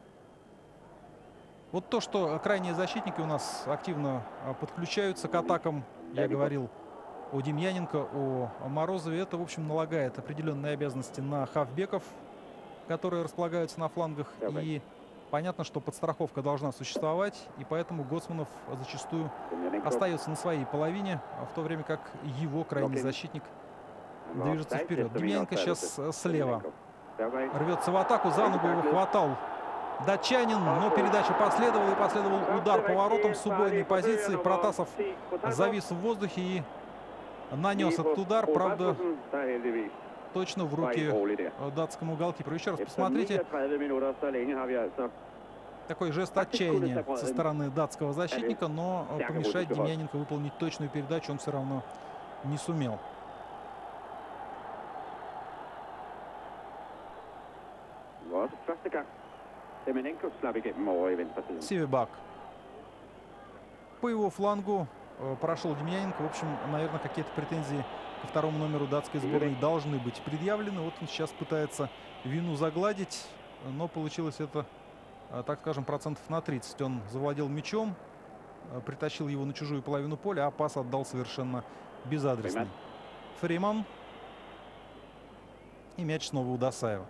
Вот то, что крайние защитники у нас активно подключаются к атакам, я говорил о Демьяненко, о Морозове, это, в общем, налагает определенные обязанности на хавбеков, которые располагаются на флангах. И понятно, что подстраховка должна существовать, и поэтому Гоцманов зачастую остается на своей половине, в то время как его крайний защитник движется вперед. Демьяненко сейчас слева рвется в атаку, за ногу его хватал датчанин, но передача последовала, и последовал удар по воротам с убойной позиции. Протасов завис в воздухе и нанес этот удар, правда, точно в руки датскому голкиперу. Еще раз посмотрите. Такой жест отчаяния со стороны датского защитника, но помешать Демьяненко выполнить точную передачу он все равно не сумел. Сивебак. По его флангу прошел Демьяненко. В общем, наверное, какие-то претензии ко второму номеру датской сборной должны быть предъявлены. Вот он сейчас пытается вину загладить. но получилось это, так скажем, процентов на 30. Он завладел мячом, притащил его на чужую половину поля, а пас отдал совершенно безадресный. Фриман. И мяч снова у Досаева.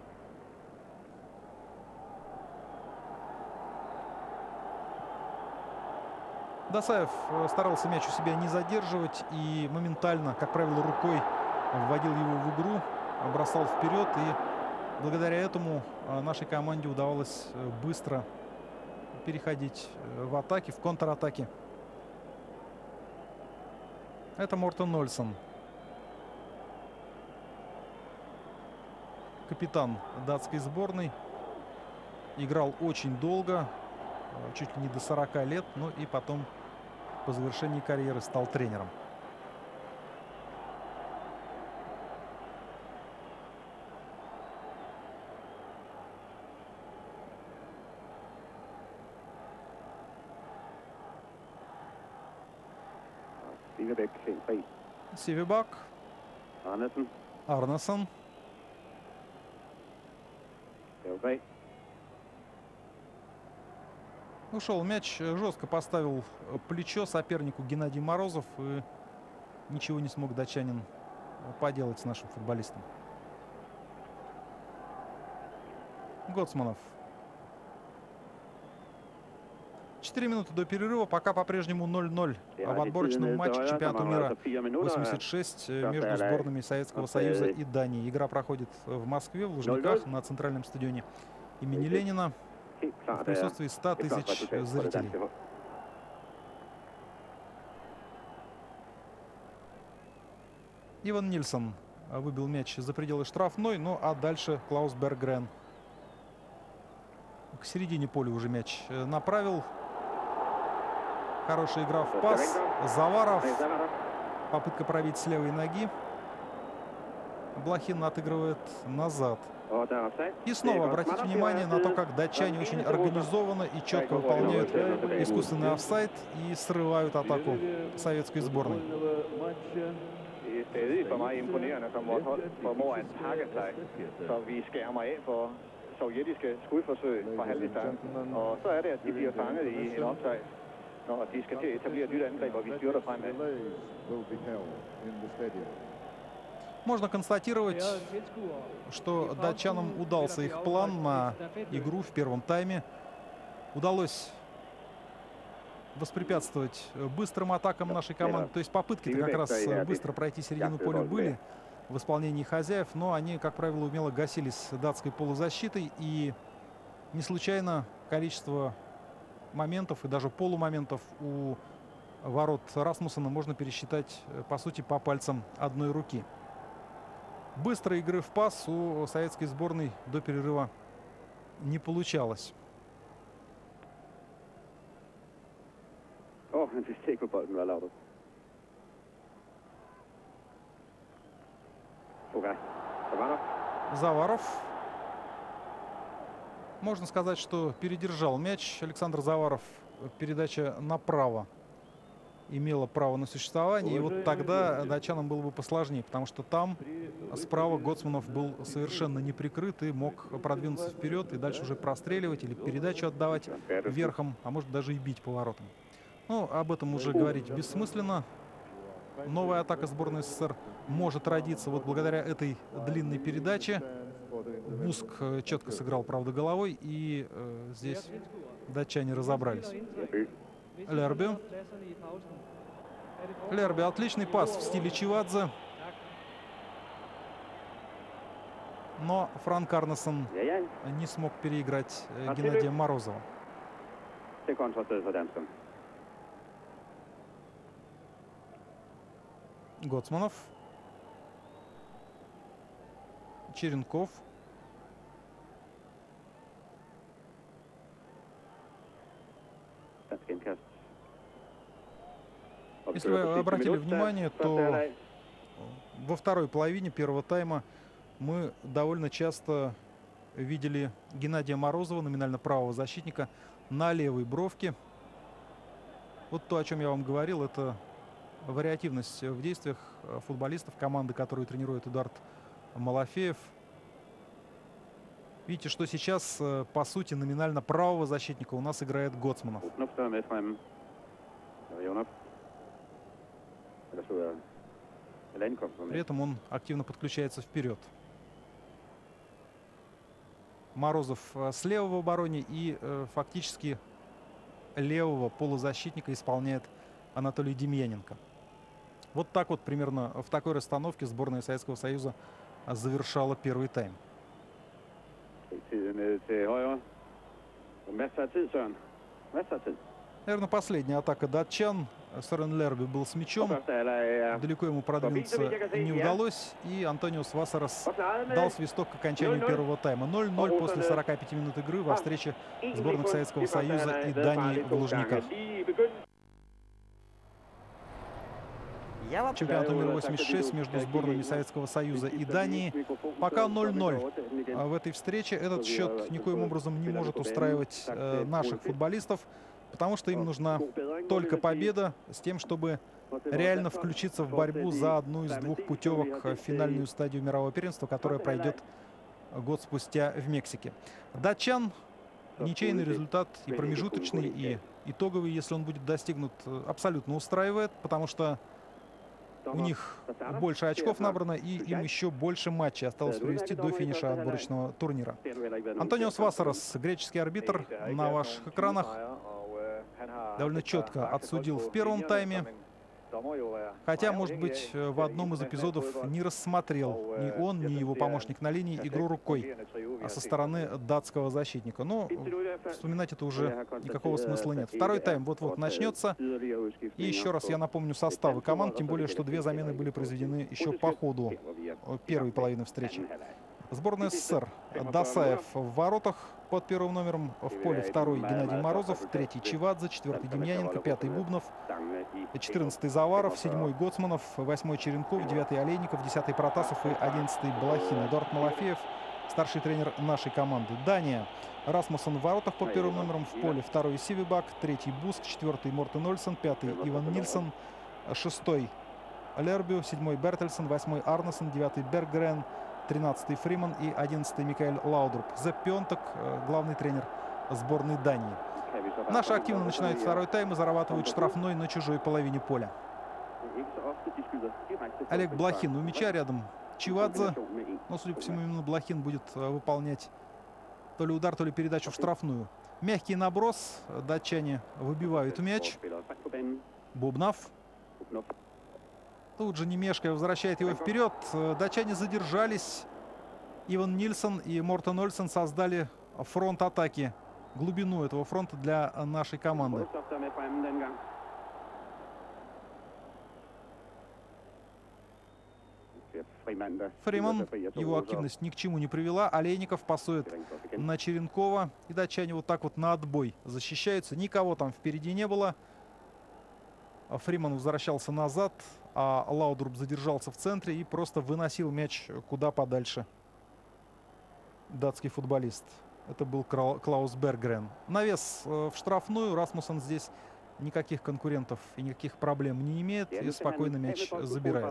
Досаев старался мяч у себя не задерживать и моментально, как правило, рукой вводил его в игру, бросал вперед. И благодаря этому нашей команде удавалось быстро переходить в атаки, в контратаки. Это Мортен Ольсен, капитан датской сборной. Играл очень долго, чуть ли не до 40 лет, но и потом по завершении карьеры стал тренером. Сивебак. Арнесен. Ушел мяч, жестко поставил плечо сопернику Геннадий Морозов. И ничего не смог датчанин поделать с нашим футболистом. Гоцманов. 4 минуты до перерыва, пока по-прежнему 0-0 в отборочном матче чемпионата мира 86 между сборными Советского Союза и Дании. Игра проходит в Москве, в Лужниках, на центральном стадионе имени Ленина, в присутствии 100 тысяч зрителей. Иван Нильсон выбил мяч за пределы штрафной, ну а дальше Клаус Бергрен к середине поля уже мяч направил. Хорошая игра в пас. Заваров. Попытка пробить с левой ноги. Блохин отыгрывает назад. И снова обратите внимание на то, как датчане очень организованно и четко выполняют искусственный офсайд и sрывают атаку советской сборной. Sovjetiske skudforsøg fra halvdistancen, og så er det, at de bliver fanget i en offside, når de skal til at etablere et nyt angreb, og vi styrter fremad. Можно констатировать, что датчанам удался их план на игру в первом тайме. Удалось воспрепятствовать быстрым атакам нашей команды. То есть попытки как раз быстро пройти середину поля были в исполнении хозяев, но они, как правило, умело гасились датской полузащитой. И не случайно количество моментов и даже полумоментов у ворот Расмуссена можно пересчитать, по сути, по пальцам одной руки. Быстрой игры в пас у советской сборной до перерыва не получалось. Заваров. Можно сказать, что передержал мяч Александр Заваров. Передача направо имела право на существование. И вот тогда датчанам было бы посложнее, потому что там справа Гоцманов был совершенно не прикрыт и мог продвинуться вперед и дальше уже простреливать или передачу отдавать верхом, а может даже и бить поворотом. Ну, об этом уже говорить бессмысленно. Новая атака сборной СССР может родиться вот благодаря этой длинной передаче. Буск четко сыграл, правда, головой, и здесь датчане разобрались. Лерби. Лерби, отличный пас в стиле Чивадзе. Но Франк Арнесен не смог переиграть Геннадия Морозова. Гоцманов. Черенков. Если вы обратили внимание, то во второй половине первого тайма мы довольно часто видели Геннадия Морозова, номинально правого защитника, на левой бровке. Вот то, о чем я вам говорил, это вариативность в действиях футболистов команды, которую тренирует Эдуард Малафеев. Видите, что сейчас, по сути, номинально правого защитника у нас играет Гоцманов. При этом он активно подключается вперед. Морозов слева в обороне, и фактически левого полузащитника исполняет Анатолий Демьяненко. Вот так вот примерно в такой расстановке сборная Советского Союза завершала первый тайм. Наверное, последняя атака датчан. Сорен Лерби был с мячом. Далеко ему продвинуться не удалось. И Антониус Вассарас дал свисток к окончанию первого тайма. 0-0 после 45 минут игры во встрече сборных Советского Союза и Дании в Лужниках. Чемпионату мира 86 между сборными Советского Союза и Дании. Пока 0-0 в этой встрече. Этот счет никоим образом не может устраивать наших футболистов, потому что им нужна только победа с тем, чтобы реально включиться в борьбу за одну из двух путевок в финальную стадию мирового первенства, которая пройдет год спустя в Мексике. Датчан ничейный результат и промежуточный, и итоговый, если он будет достигнут, абсолютно устраивает, потому что у них больше очков набрано, и им еще больше матчей осталось провести до финиша отборочного турнира. Антониус Вассарас, греческий арбитр, на ваших экранах довольно четко отсудил в первом тайме. Хотя, может быть, в одном из эпизодов не рассмотрел ни он, ни его помощник на линии игру рукой со стороны датского защитника. Но вспоминать это уже никакого смысла нет. Второй тайм вот-вот начнется. И еще раз я напомню составы команд, тем более, что две замены были произведены еще по ходу первой половины встречи. Сборная СССР. Досаев в воротах под первым номером. В поле второй Геннадий Морозов, третий Чивадзе, четвертый Демьяненко, пятый Бубнов, 14-й Заваров, 7-й Гоцманов, 8-й Черенков, 9-й Олейников, 10-й Протасов и 11-й Блохин. Эдуард Малафеев, старший тренер нашей команды. Дания. Расмуссен в воротах под первым номером. В поле второй Сивибак, третий Буск, четвертый Мортен Ольсен, пятый Иван Нильсон, 6-й Лербю, 7-й Бертельсен, 8-й Арнесен, 9-й Берггрен, 13-й Фриман и 11-й Микаэль Лаудруп. Зепп Пионтек, главный тренер сборной Дании. Наши активно начинают второй тайм и зарабатывают штрафной на чужой половине поля. Олег Блохин у мяча, рядом Чивадзе. Но, судя по всему, именно Блохин будет выполнять то ли удар, то ли передачу в штрафную. Мягкий наброс. Датчане выбивают мяч. Бубнов. Тут же, не мешкая, возвращает его вперед. Датчане задержались. Иван Нильсон и Мортен Ольсен создали фронт атаки, глубину этого фронта для нашей команды. Фриман, его активность ни к чему не привела. Олейников пасует на Черенкова. И датчане вот так вот на отбой защищаются. Никого там впереди не было. Фриман возвращался назад, а Лаудруп задержался в центре и просто выносил мяч куда подальше. Датский футболист. Это был Клаус Берггрен. Навес в штрафную. Расмуссен здесь никаких конкурентов и никаких проблем не имеет и спокойно мяч забирает.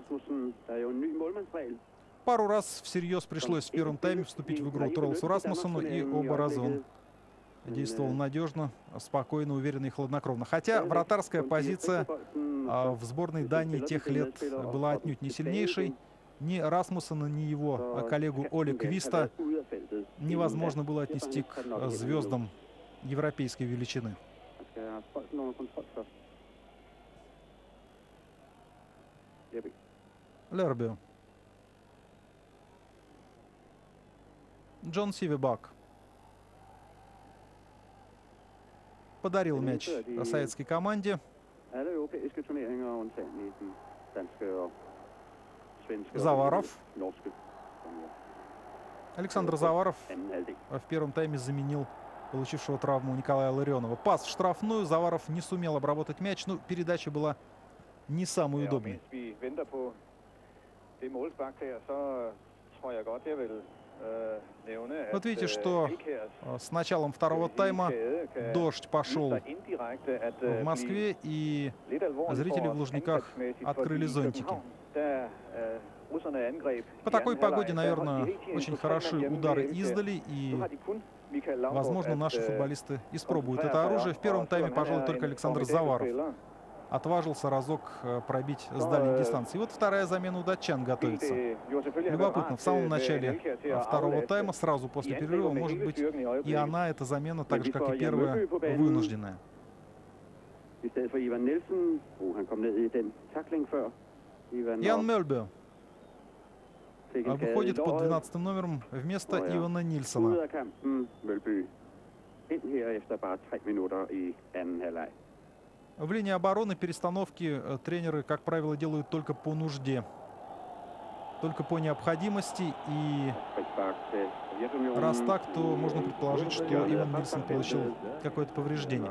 Пару раз всерьез пришлось в первом тайме вступить в игру Тролсу Расмуссену, и оба раза он действовал надежно, спокойно, уверенно и хладнокровно. Хотя вратарская позиция в сборной Дании тех лет была отнюдь не сильнейшей. Ни Расмуссена, ни его коллегу Оле Квиста невозможно было отнести к звездам европейской величины. Лерби. Джон Сивибак подарил мяч советской команде. Заваров. Александр Заваров в первом тайме заменил получившего травму Николая Ларионова. Пас в штрафную. Заваров не сумел обработать мяч. Ну, передача была не самой удобной. Вот видите, что с началом второго тайма дождь пошел в Москве, и зрители в Лужниках открыли зонтики. По такой погоде, наверное, очень хороши удары издали, и, возможно, наши футболисты испробуют это оружие. В первом тайме, пожалуй, только Александр Заваров отважился разок пробить с дальней дистанции. И вот вторая замена у датчан готовится. Любопытно, в самом начале второго тайма, сразу после перерыва, может быть, и она, эта замена, так же, как и первая, вынужденная. Ян Мельбе выходит под 12 номером вместо Ивана Нильсона. В линии обороны перестановки тренеры, как правило, делают только по нужде, только по необходимости. И раз так, то можно предположить, что Иван Нильсон получил какое-то повреждение.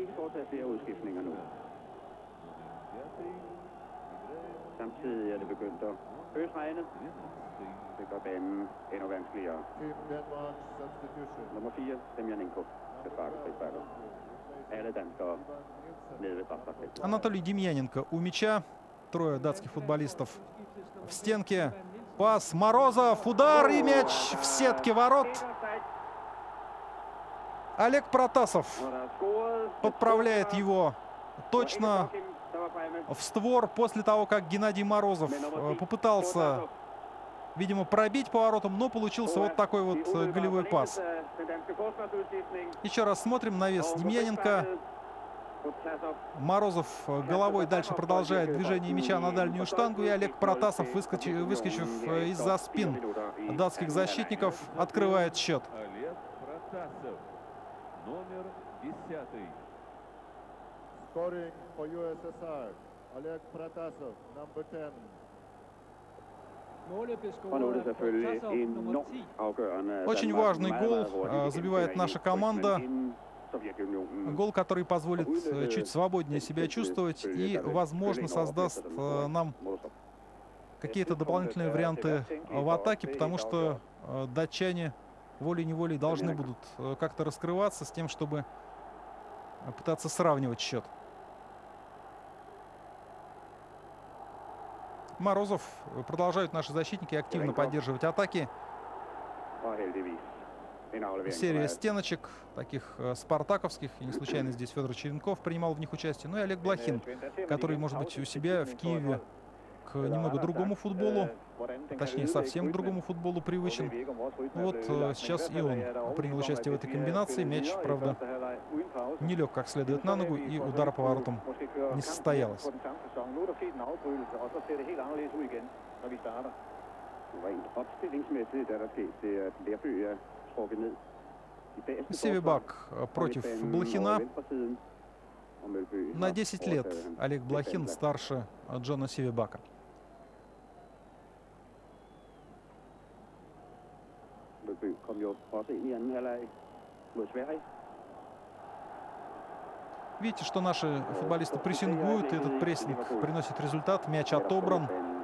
Анатолий Демьяненко у мяча. Трое датских футболистов в стенке. Пас Морозов, удар и мяч в сетке ворот. Олег Протасов подправляет его точно в створ после того, как Геннадий Морозов попытался, видимо, пробить поворотом, но получился вот такой вот голевой пас. Еще раз смотрим навес Демьяненко. Морозов головой дальше продолжает движение мяча на дальнюю штангу. И Олег Протасов, выскочив из-за спин датских защитников, открывает счет. Олег Протасов, номер 10. Scoring for USSR, Олег Протасов, number 10. Очень важный гол забивает наша команда. Гол, который позволит чуть свободнее себя чувствовать и, возможно, создаст нам какие-то дополнительные варианты в атаке, потому что датчане волей-неволей должны будут как-то раскрываться с тем, чтобы пытаться сравнивать счет. Морозов, продолжают наши защитники активно поддерживать атаки. Серия стеночек, таких спартаковских. И не случайно здесь Федор Черенков принимал в них участие. Ну и Олег Блохин, который, может быть, у себя в Киеве к немного другому футболу, точнее, совсем к другому футболу привычен. Ну вот сейчас и он принял участие в этой комбинации. Мяч, правда, не лег как следует на ногу, и удара по воротам не состоялось. Севебак против Блохина. На 10 лет Олег Блохин старше Джона Севебака. Видите, что наши футболисты прессингуют, и этот прессинг приносит результат. Мяч отобран.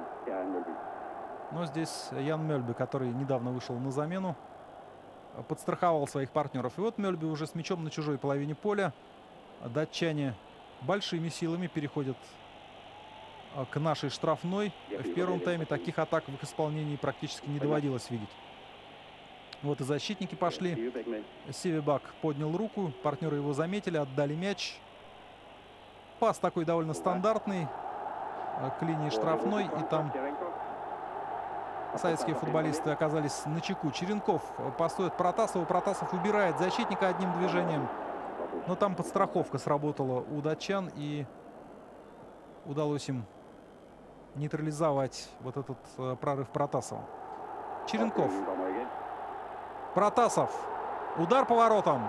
Но здесь Ян Мельбе, который недавно вышел на замену, подстраховал своих партнеров. И вот Мельбе уже с мячом на чужой половине поля. Датчане большими силами переходят к нашей штрафной. В первом тайме таких атак в их исполнении практически не доводилось видеть. Вот и защитники пошли. Севебак поднял руку, партнеры его заметили, отдали мяч. Пас такой довольно стандартный к линии штрафной, и там советские футболисты оказались на чеку. Черенков пасует Протасову. Протасов убирает защитника одним движением. Но там подстраховка сработала у датчан, и удалось им нейтрализовать вот этот прорыв Протасова. Черенков. Протасов. Удар по воротам.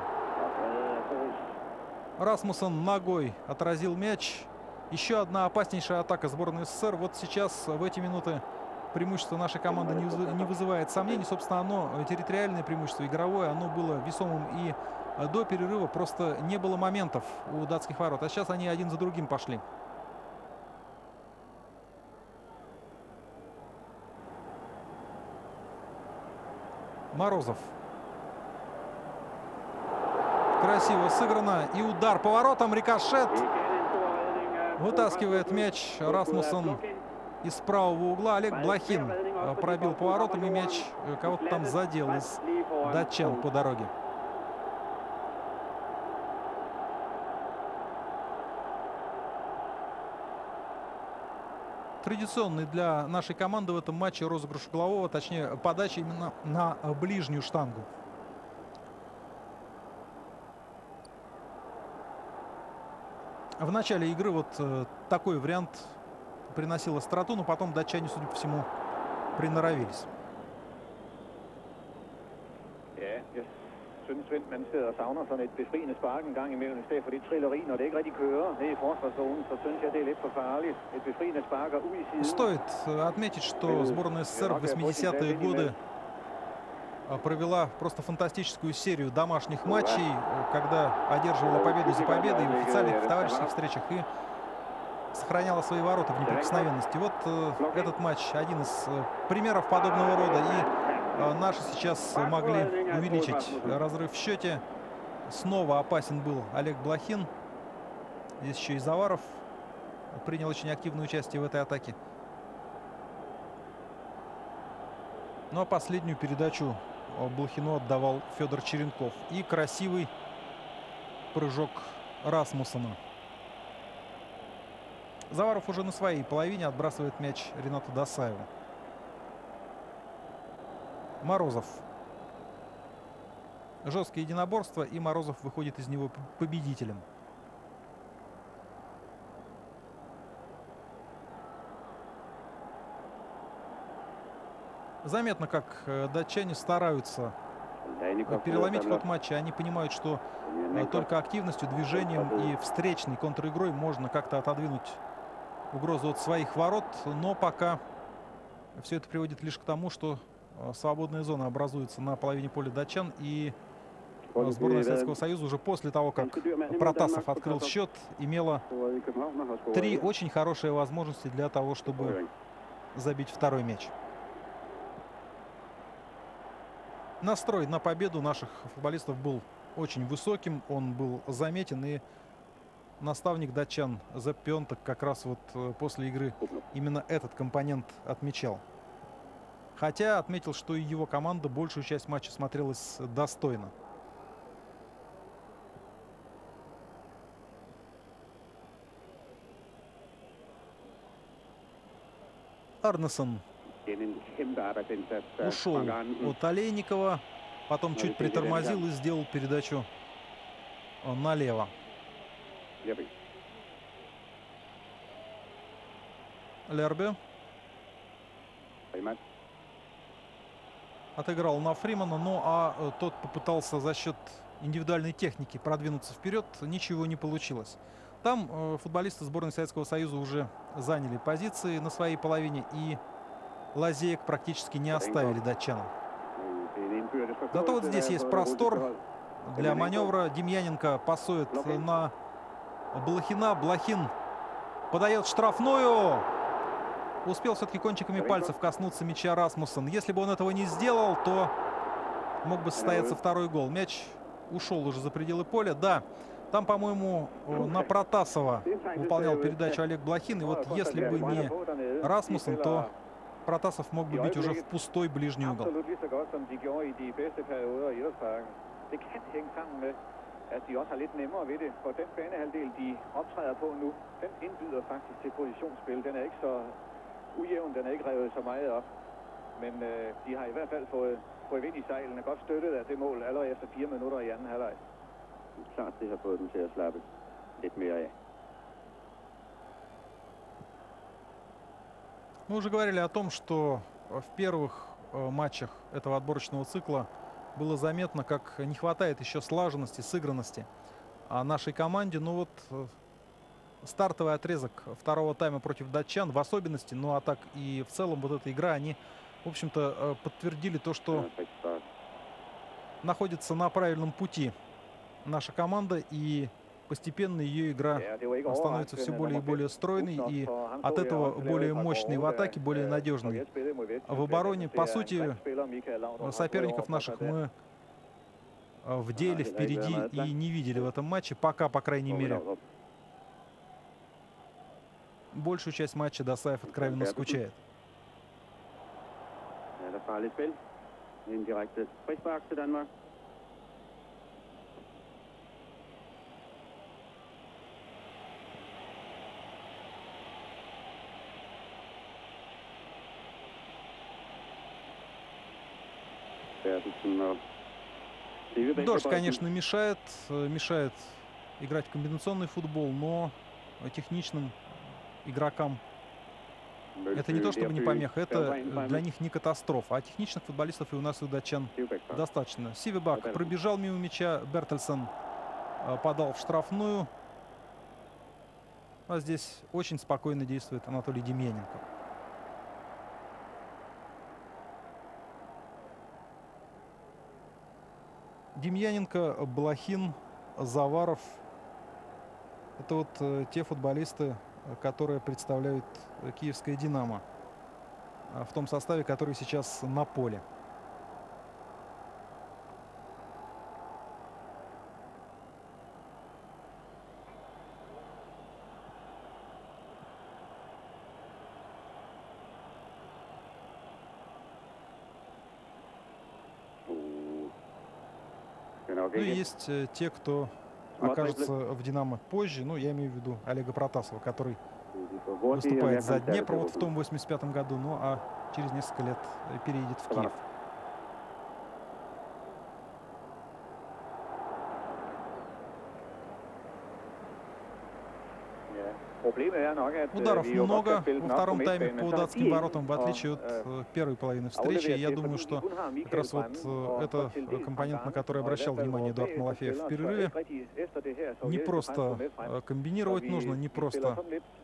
Расмуссен ногой отразил мяч. Еще одна опаснейшая атака сборной СССР. Вот сейчас, в эти минуты, преимущество нашей команды не вызывает сомнений. Собственно, оно, территориальное преимущество игровое, оно было весомым и до перерыва. Просто не было моментов у датских ворот. А сейчас они один за другим пошли. Морозов. Красиво сыграно. И удар по воротам. Рикошет. Вытаскивает мяч Расмуссен из правого угла. Олег Блохин пробил поворотом, и мяч кого-то там задел из датчан по дороге. Традиционный для нашей команды в этом матче розыгрыш углового, точнее подача именно на ближнюю штангу. В начале игры вот такой вариант приносил остроту, но потом датчане, судя по всему, приноровились. Jeg synes, Svend, man sidder og savner sådan et befriende spark en gang imellem, i stedet for det trilleri, når det ikke rigtig kører ned i forsvarszonen, så synes jeg, det er lidt for farligt. Et befriende spark og ud i siden. Стоит отметить, что сборная СССР в 80-е годы провела просто фантастическую серию домашних матчей, когда одерживала победу за победой и в официальных товарищеских встречах, и сохраняла свои ворота в неприкосновенности. Вот этот матч один из примеров подобного рода. И наши сейчас могли увеличить разрыв в счете. Снова опасен был Олег Блохин. Здесь еще и Заваров принял очень активное участие в этой атаке. Ну а последнюю передачу Блохину отдавал Федор Черенков. И красивый прыжок Расмуссена. Заваров уже на своей половине отбрасывает мяч Ренату Досаеву. Морозов. Жесткое единоборство, и Морозов выходит из него победителем. Заметно, как датчане стараются переломить ход матча. Они понимают, что только активностью, движением и встречной контр-игрой можно как-то отодвинуть угрозу от своих ворот. Но пока все это приводит лишь к тому, что свободная зона образуется на половине поля датчан. И сборная Советского Союза уже после того, как Протасов открыл счет, имела 3 очень хорошие возможности для того, чтобы забить второй мяч. Настрой на победу наших футболистов был очень высоким, он был заметен, и наставник датчан Зепп Пионтек как раз вот после игры именно этот компонент отмечал. Хотя отметил, что и его команда большую часть матча смотрелась достойно. Арнесон ушел от Олейникова, потом чуть притормозил и сделал передачу налево. Лербе отыграл на Фримана, ну а тот попытался за счет индивидуальной техники продвинуться вперед, ничего не получилось. Там футболисты сборной Советского Союза уже заняли позиции на своей половине, и лазеек практически не оставили датчанам. Зато вот здесь есть простор для маневра. Демьяненко пасует на Блохина. Блохин подает штрафную. Успел все-таки кончиками пальцев коснуться мяча Расмуссен. Если бы он этого не сделал, то мог бы состояться второй гол. Мяч ушел уже за пределы поля. Да, там, по-моему, на Протасова выполнял передачу Олег Блохин. И вот если бы не Расмуссен, то Протасов мог бы бить уже в пустой ближний угол. At de også har lidt nemmere ved det, for den banehalvdel, de optræder på nu, den indbyder faktisk til positionsspil. Den er ikke så ujævn, den er ikke revet så meget op. Men de har i hvert fald fået vind i sejlen, er godt støttet af det mål allerede efter 4 minutter i anden halvleg. Klart, det har fået dem til at slappe lidt mere af. Мы уже говорили о том, что в первых матчах этого отборочного цикла было заметно, как не хватает еще слаженности, сыгранности нашей команде. Ну вот стартовый отрезок второго тайма против датчан в особенности, ну а так и в целом вот эта игра, они, в общем-то, подтвердили то, что находится на правильном пути наша команда, и постепенно ее игра становится все более и более стройной, и от этого более мощной в атаке, более надежной в обороне. По сути, соперников наших мы в деле впереди и не видели в этом матче, пока, по крайней мере. большую часть матча Досаев откровенно скучает. Er der farligt spil. En direkte frispark til Danmark. Дождь, конечно, мешает играть в комбинационный футбол, но техничным игрокам это не то чтобы не помеха, это для них не катастрофа. А техничных футболистов и у нас, и у датчан, достаточно. Сивебак пробежал мимо мяча, Бертельсен подал в штрафную. А здесь очень спокойно действует Анатолий Демьяненко. Демьяненко, Блохин, Заваров — это вот те футболисты, которые представляют киевское «Динамо» в том составе, который сейчас на поле. Ну и есть те, кто окажется в «Динамо» позже. Ну, я имею в виду Олега Протасова, который выступает за Днепр вот в том 85-м году, ну а через несколько лет переедет в Киев. Ударов много во втором тайме по датским воротам, в отличие от первой половины встречи. Я думаю, что как раз вот это компонент, на который обращал внимание Эдуард Малафеев в перерыве. Не просто комбинировать нужно, не просто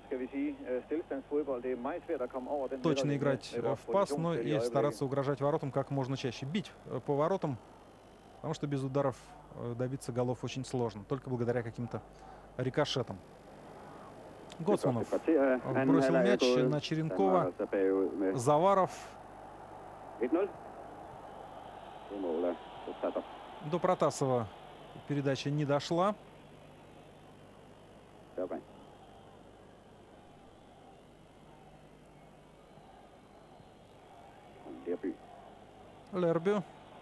точно играть в пас, но и стараться угрожать воротам как можно чаще. Бить по воротам, потому что без ударов добиться голов очень сложно, только благодаря каким-то рикошетам. Гоцманов бросил мяч на Черенкова. Заваров. До Протасова передача не дошла. Лерби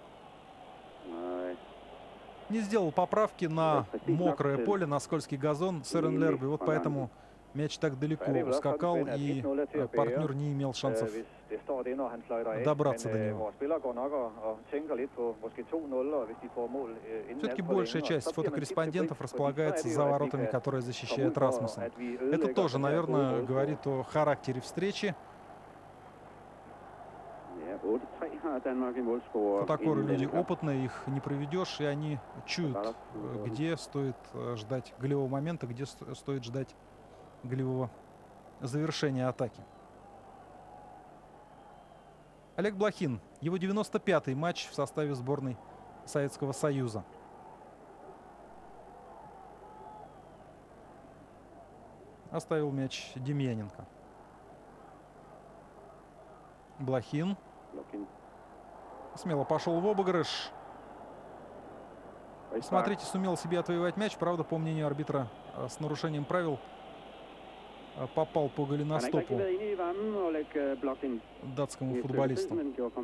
не сделал поправки на мокрое поле, на скользкий газон Сэрен Лерби. Вот поэтому мяч так далеко ускакал, и партнер не имел шансов добраться до него. Все-таки большая часть фотокорреспондентов располагается за воротами, которые защищает Расмуссен. Это тоже, наверное, говорит о характере встречи. Фотокоры люди опытные, их не проведешь, и они чуют, где стоит ждать голевого момента, где стоит ждать голевого завершения атаки. Олег Блохин. Его 95-й матч в составе сборной Советского Союза. Оставил мяч Демьяненко. Блохин. Смело пошел в обыгрыш. Смотрите, сумел себе отвоевать мяч. Правда, по мнению арбитра, с нарушением правил попал по голеностопу датскому футболисту.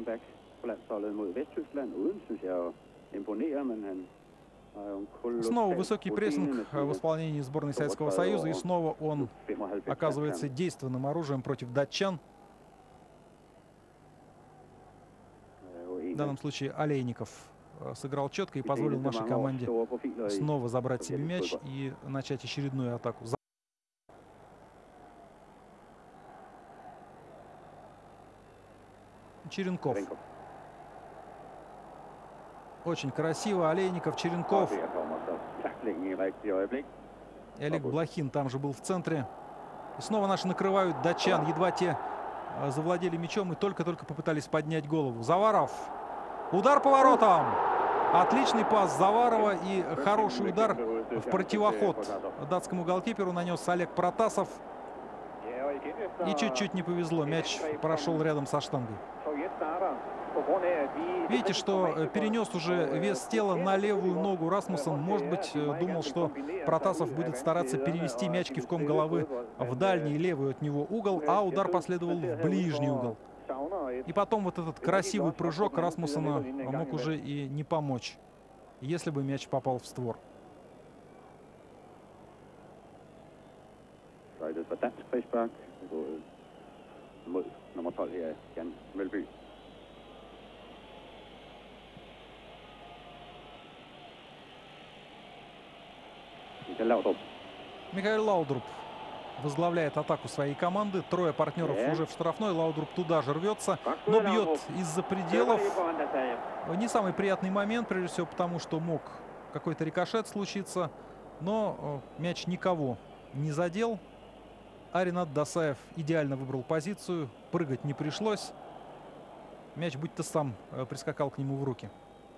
Снова высокий прессинг в исполнении сборной Советского Союза. И снова он оказывается действенным оружием против датчан. В данном случае Олейников сыграл четко и позволил нашей команде снова забрать себе мяч и начать очередную атаку. Черенков. Очень красиво. Олейников, Черенков. И Олег Блохин там же был в центре. И снова наши накрывают датчан. Едва те завладели мячом и только-только попытались поднять голову. Заваров. Удар по воротам. Отличный пас Заварова и хороший удар в противоход датскому голкиперу нанес Олег Протасов. И чуть-чуть не повезло. Мяч прошел рядом со штангой. Видите, что перенес уже вес тела на левую ногу Расмуссен. Может быть, думал, что Протасов будет стараться перевести мяч кивком головы в дальний левый от него угол, а удар последовал в ближний угол. И потом вот этот красивый прыжок Расмуссена мог уже и не помочь, если бы мяч попал в створ. Nummer 12 her, Jan Mølby. Михаил Лаудруп возглавляет атаку своей команды. Трое партнеров уже в штрафной. Лаудруп туда же рвется, но бьет из-за пределов. Не самый приятный момент, прежде всего потому, что мог какой-то рикошет случиться. Но мяч никого не задел. А Ринат Досаев идеально выбрал позицию. Прыгать не пришлось. Мяч будто сам прискакал к нему в руки.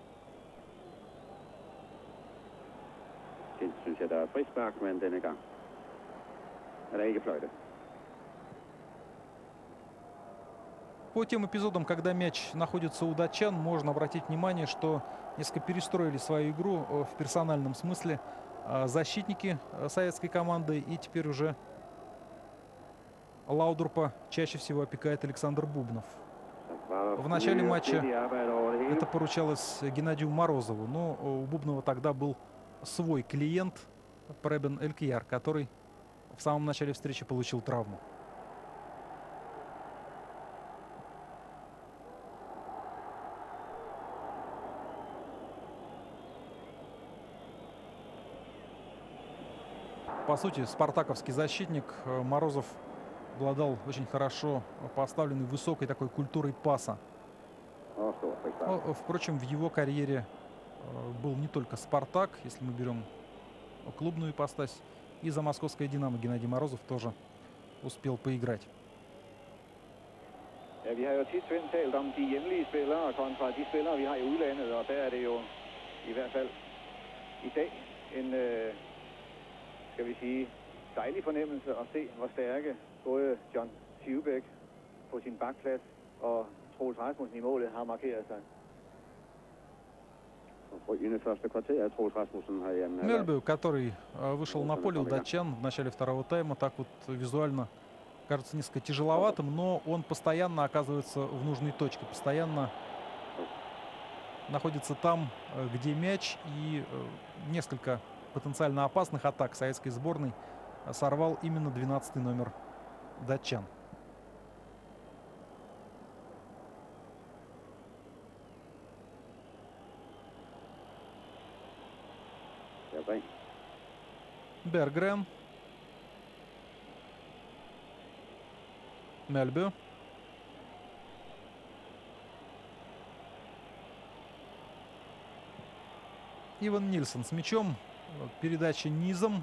По тем эпизодам, когда мяч находится у датчан, можно обратить внимание, что несколько перестроили свою игру в персональном смысле защитники советской команды. И теперь уже Лаудрупа чаще всего опекает Александр Бубнов. В начале матча это поручалось Геннадию Морозову, но у Бубнова тогда был свой клиент Пребен Элькияр, который в самом начале встречи получил травму. По сути, спартаковский защитник. Морозов обладал очень хорошо поставленной высокой такой культурой паса. Но, впрочем, в его карьере был не только «Спартак», если мы берем клубную ипостась, и за московское «Динамо» Геннадий Морозов тоже успел поиграть. Vi har jo tit talt om de hjemlige spillere kontra de spillere, vi har i udlandet, og der er det jo i hvert fald i dag en, skal vi sige, dejlig fornemmelse at se, hvor stærke både John Sivbæk på sin bakplads og Troels Rasmussen i målet har markeret sig. Мельбю, который вышел на поле у датчан в начале второго тайма, так вот визуально кажется несколько тяжеловатым, но он постоянно оказывается в нужной точке, постоянно находится там, где мяч, и несколько потенциально опасных атак советской сборной сорвал именно 12-й номер датчан. Бергрен. Мельбю. Иван Нильсон с мячом. Передача низом.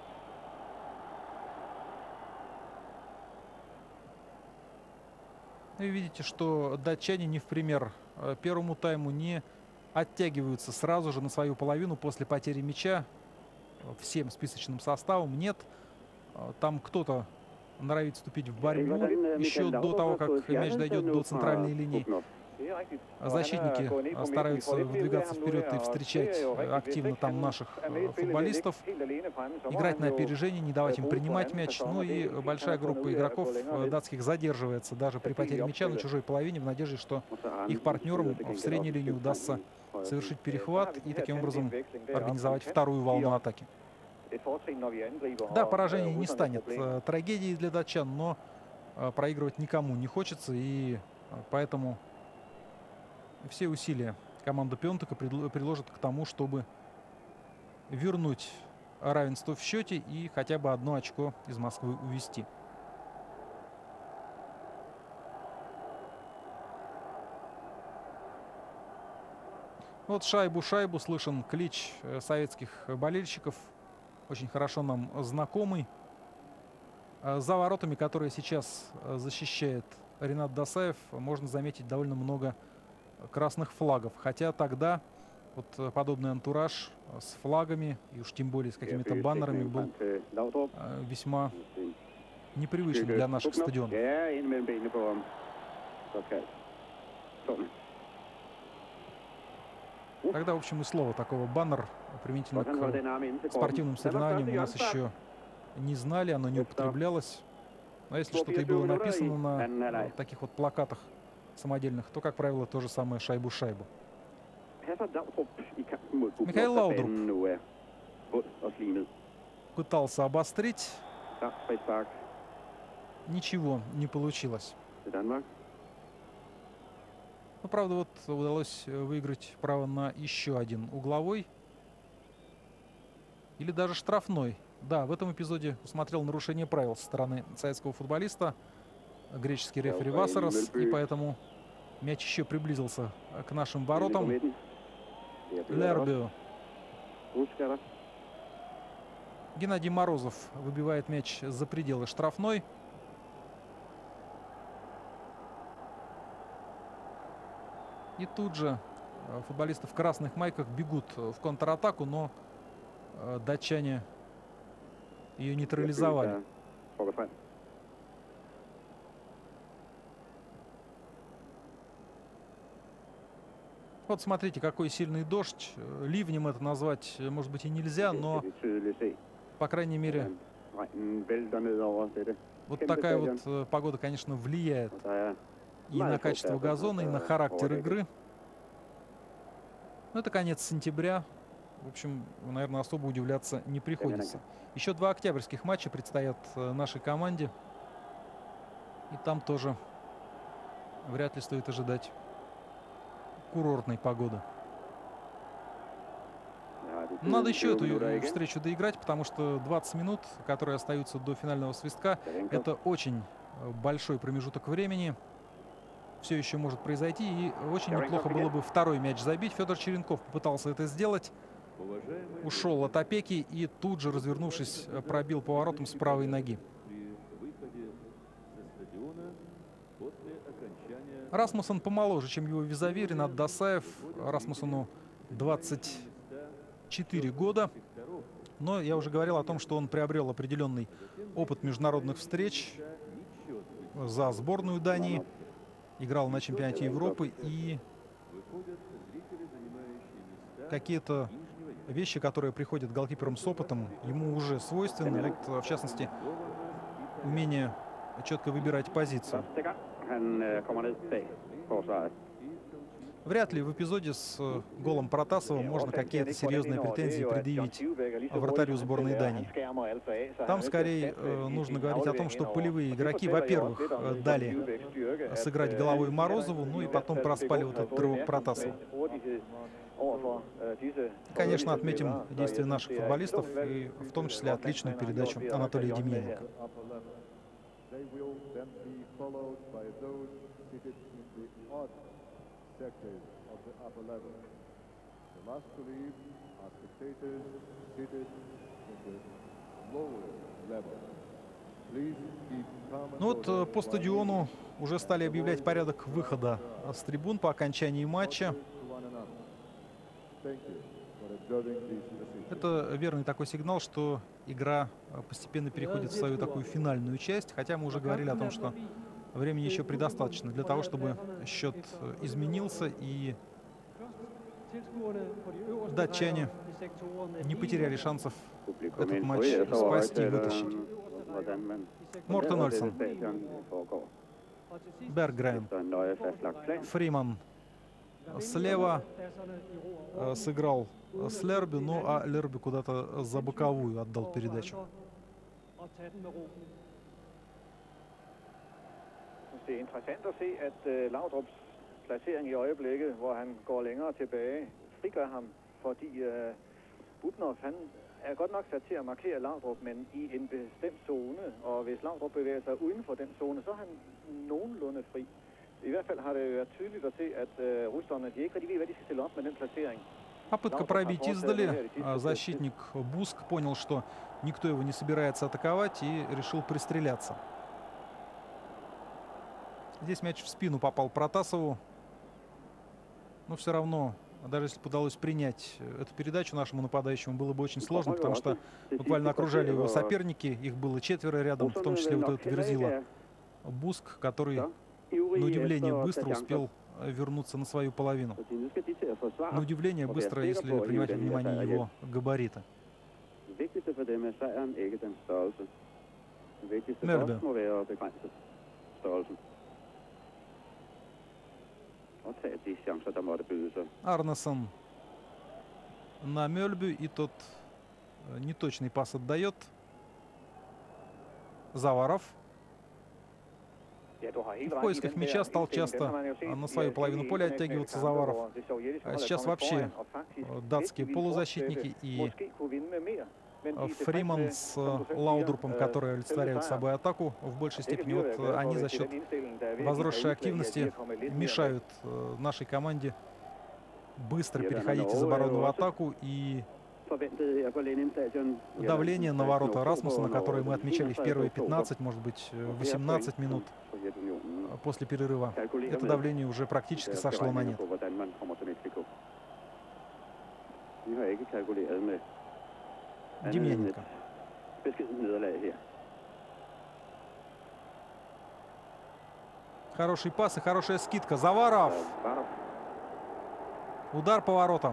И видите, что датчане не в пример первому тайму не оттягиваются сразу же на свою половину после потери мяча всем списочным составом. Нет, там кто-то норовит вступить в борьбу еще до того, как мяч дойдет до центральной линии. Защитники стараются выдвигаться вперед и встречать активно там наших футболистов, играть на опережение, не давать им принимать мяч. Ну и большая группа игроков датских задерживается даже при потере мяча на чужой половине в надежде, что их партнерам в средней линии удастся совершить перехват и таким образом организовать вторую волну атаки. Да, поражение не станет трагедией для датчан, но проигрывать никому не хочется, и поэтому все усилия команда Пионтека приложит к тому, чтобы вернуть равенство в счете и хотя бы одно очко из Москвы увезти. Вот шайбу-шайбу слышен клич советских болельщиков, очень хорошо нам знакомый. За воротами, которые сейчас защищает Ринат Досаев, можно заметить довольно много красных флагов. Хотя тогда вот подобный антураж с флагами, и уж тем более с какими-то баннерами, был весьма непривычным для наших стадионов. Тогда, в общем, и слова такого баннер применительно к спортивным соревнованиям у нас еще не знали, оно не употреблялось. Но если что-то и было написано на таких вот плакатах самодельных, то, как правило, то же самое шайбу-шайбу. Михаил Лаудруп пытался обострить. Ничего не получилось. Но, правда, вот удалось выиграть право на еще один угловой. Или даже штрафной. Да, в этом эпизоде усмотрел нарушение правил со стороны советского футболиста греческий рефери Васарас. И поэтому мяч еще приблизился к нашим воротам. Лербио. Геннадий Морозов выбивает мяч за пределы штрафной. И тут же футболисты в красных майках бегут в контратаку, но датчане ее нейтрализовали. Вот смотрите, какой сильный дождь. Ливнем это назвать, может быть, и нельзя, но, по крайней мере, вот такая вот погода, конечно, влияет и на качество газона, и на характер игры. Но это конец сентября. В общем, наверное, особо удивляться не приходится. Еще 2 октябрьских матча предстоят нашей команде. И там тоже вряд ли стоит ожидать курортной погоды. Надо еще эту встречу доиграть, потому что 20 минут, которые остаются до финального свистка, это очень большой промежуток времени. Все еще может произойти, и очень неплохо было бы второй мяч забить. Федор Черенков попытался это сделать. Ушел от опеки и тут же, развернувшись, пробил поворотом с правой ноги. Расмуссен помоложе, чем его визави Ринат Досаев. Расмуссену 24 года. Но я уже говорил о том, что он приобрел определенный опыт международных встреч за сборную Дании. Играл на чемпионате Европы, и какие-то вещи, которые приходят голкиперам с опытом, ему уже свойственны. Вот, в частности, умение четко выбирать позицию. Вряд ли в эпизоде с голом Протасова можно какие-то серьезные претензии предъявить вратарю сборной Дании. Там скорее нужно говорить о том, что полевые игроки, во-первых, дали сыграть головой Морозову, ну и потом проспали вот этот рывок Протасова. Конечно, отметим действия наших футболистов, и в том числе отличную передачу Анатолия Демьяненко. Sectors of the upper level. The last to leave are spectators seated in the lower level. Please keep calm and Ну вот по стадиону уже стали объявлять порядок выхода с трибун по окончании матча. Это верный такой сигнал, что игра постепенно переходит в свою такую финальную часть. Хотя мы уже говорили о том, что времени еще предостаточно для того, чтобы счет изменился и датчане не потеряли шансов этот матч спасти и вытащить. Мортен Ольсен, Берггрен, Фриман слева сыграл с Лерби, ну а Лерби куда-то за боковую отдал передачу. Det er interessant at se, at Laudrups placering i øjeblikket, hvor han går længere tilbage, frigør ham, fordi Bubnov, han er godt nok sat til at markere Laudrup, men i en bestemt zone, og hvis Laudrup bevæger sig uden for den zone, så er han nogenlunde fri. I hvert fald har det været tydeligt at se, at russerne, de ikke rigtig ved, hvad de skal stille op med den placering. Попытка пробить издали. Защитник Буск понял, что никто его не собирается атаковать, и решил пристреляться. Здесь мяч в спину попал Протасову. Но все равно, даже если бы удалось принять эту передачу нашему нападающему, было бы очень сложно, потому что буквально окружали его соперники. Их было 4 рядом, в том числе вот этот Верзила Буск, который, на удивление, быстро успел вернуться на свою половину. Fordi nu skal de til at На forsvare. удивление быстро, если принимать во внимание его габариты. Det vigtigste for dem er sejren, ikke den størrelse. Det vigtigste for Mørbe. os må være at begrænse størrelsen. Og tage de chancer, der måtte byde sig. Арнесон на Мельбю, и тот неточный пас отдает. Заваров Ja, du har helt в ret i поисках den мяча der стал indstilling. Den часто har man jo set на i свою половину поля internationale оттягиваться kampe, Заваров. hvor det sovjetiske hold er Сейчас kommet вообще foran og faktisk датские ville полузащитники fortsætte, и måske kunne vinde med mere. Men de er tilfredse Фриман med, с som du selv Лаудрупом, siger, которые олицетворяют selve собой sejren. атаку, в большей Det kan степени vi jo være вот glade for, они за hvis det er счет den indstilling, der virkelig возросшей har udslag i, at de активности er kommet lidt mere мешают нашей команде быстро Ja, переходить из Norge обороны в også атаку, и forventet her på Lenin Stadion. давление на ворота Расмуссена, которое мы отмечали в первые 15, может быть 18 минут после перерыва, это давление уже практически сошло на нет. Vi har ikke kalkuleret med Демьяненко. beskedent nederlag her. Хороший пас и хорошая скидка. Заваров. Varov. Удар по воротам.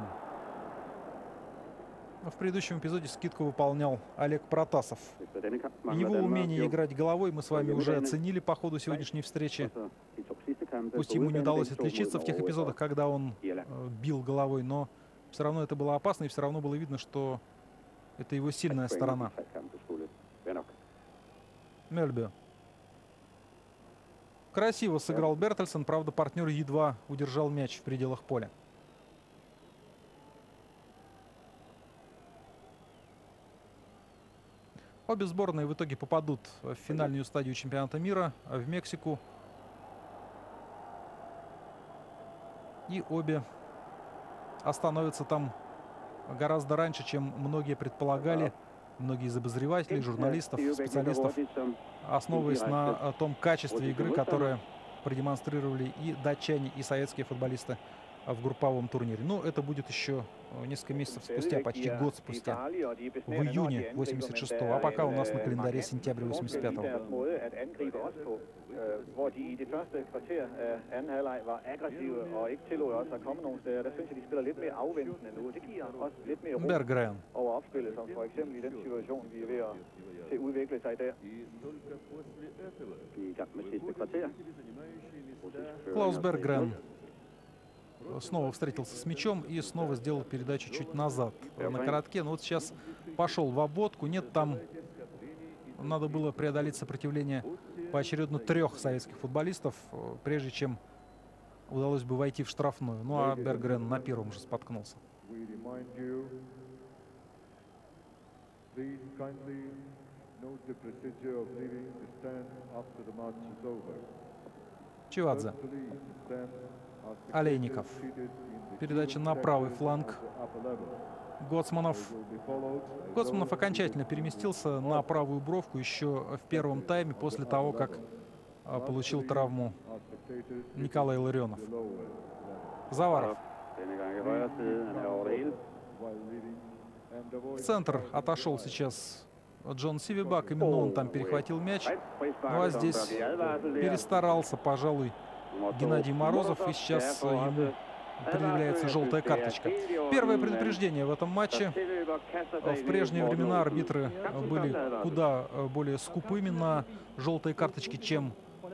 В предыдущем эпизоде скидку выполнял Олег Протасов. Efter denne kamp И mangler его Danmark умение jo играть головой мы с вами уже оценили по ходу сегодняшней встречи. så de to sidste kampe Пусть på ему не udebane, удалось begge to mod отличиться в тех Norge og эпизодах, когда он Irland. бил головой, но все равно это было опасно, и все равно было видно, что это его сильная Points i сторона. de tre kampe skulle være nok. Мельбю. Красиво сыграл Бертельсен, правда, партнер едва удержал мяч в пределах поля. Обе сборные в итоге попадут в финальную стадию чемпионата мира в Мексику. И обе остановятся там гораздо раньше, чем многие предполагали. Многие из обозревателей, журналистов, специалистов, основываясь на том качестве игры, которое продемонстрировали и датчане, и советские футболисты в групповом турнире. Но это будет еще несколько месяцев спустя, почти год спустя, в июне 86-го. А пока у нас на календаре сентябрь 85-го. Hvor de i det første kvarter af anden halvleg var aggressive og ikke tillod os at komme nogen steder. Der synes jeg, de spiller lidt mere afventende nu. Det giver også lidt mere ro Бергрен. over opspillet, som for eksempel i den situation, vi er ved at se udvikle sig der. Vi er i gang med sidste kvarter. Клаус Бергрен снова встретился с мячом и снова сделал передачу чуть назад на коротке. Но вот сейчас пошел в обводку. Нет, там надо было преодолеть сопротивление поочередно 3 советских футболистов, прежде чем удалось бы войти в штрафную. Ну а Бергрен на первом же споткнулся. Чивадзе. Олейников. Передача на правый фланг Гоцманов. Гоцманов окончательно переместился на правую бровку еще в первом тайме, после того, как получил травму Николай Ларионов. Заваров. В центр отошел сейчас Джон Сивибак. Именно он там перехватил мяч. Ну а здесь перестарался, пожалуй, Геннадий Морозов. И сейчас ему предъявляется желтая карточка. Первое предупреждение в этом матче. В прежние времена арбитры были куда более скупыми на желтые карточки, чем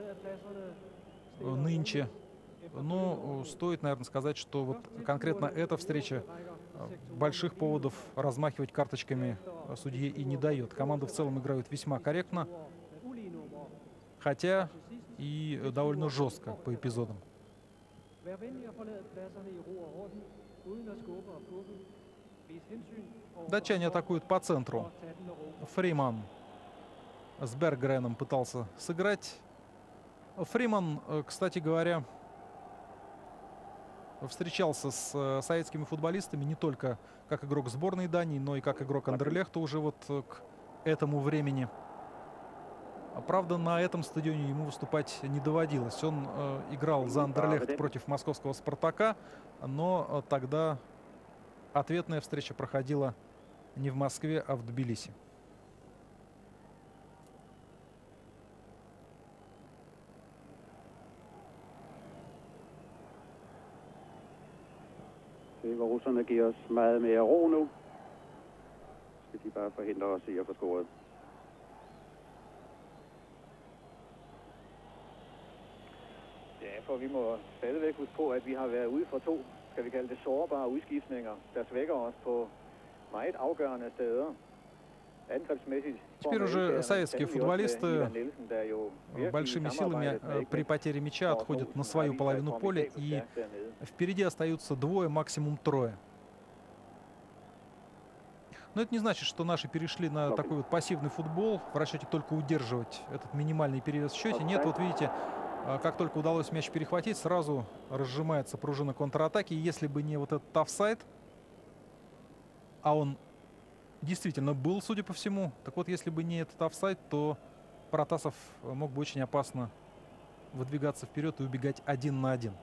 нынче. Но стоит, наверное, сказать, что вот конкретно эта встреча больших поводов размахивать карточками судье и не дает. Команды в целом играют весьма корректно, хотя и довольно жестко по эпизодам. Датчане атакуют по центру. Фриман с Бергреном пытался сыграть. Фриман, кстати говоря, встречался с советскими футболистами не только как игрок сборной Дании, но и как игрок Андерлехта уже вот к этому времени. Правда, на этом стадионе ему выступать не доводилось. Он играл за Андерлехт против московского «Спартака», но тогда ответная встреча проходила не в Москве, а в Тбилиси. Se, hvor russerne giver os meget mere ro nu. Skal de bare forhindre os i at få scoret. Ja, for vi må stadigvæk huske på, at vi har været ude for 2, skal vi kalde det, sårbare udskiftninger, der svækker os på meget afgørende steder. Теперь уже советские футболисты большими силами при потере мяча отходят на свою половину поля, и впереди остаются двое, максимум трое. Но это не значит, что наши перешли на такой вот пассивный футбол, в расчете только удерживать этот минимальный перевес в счете. Нет, вот видите, как только удалось мяч перехватить, сразу разжимается пружина контратаки. И если бы не вот этот офсайд, а он действительно был, судя по всему. Так вот, если бы не этот офсайд, то Протасов мог бы очень опасно выдвигаться вперед и убегать 1 на 1.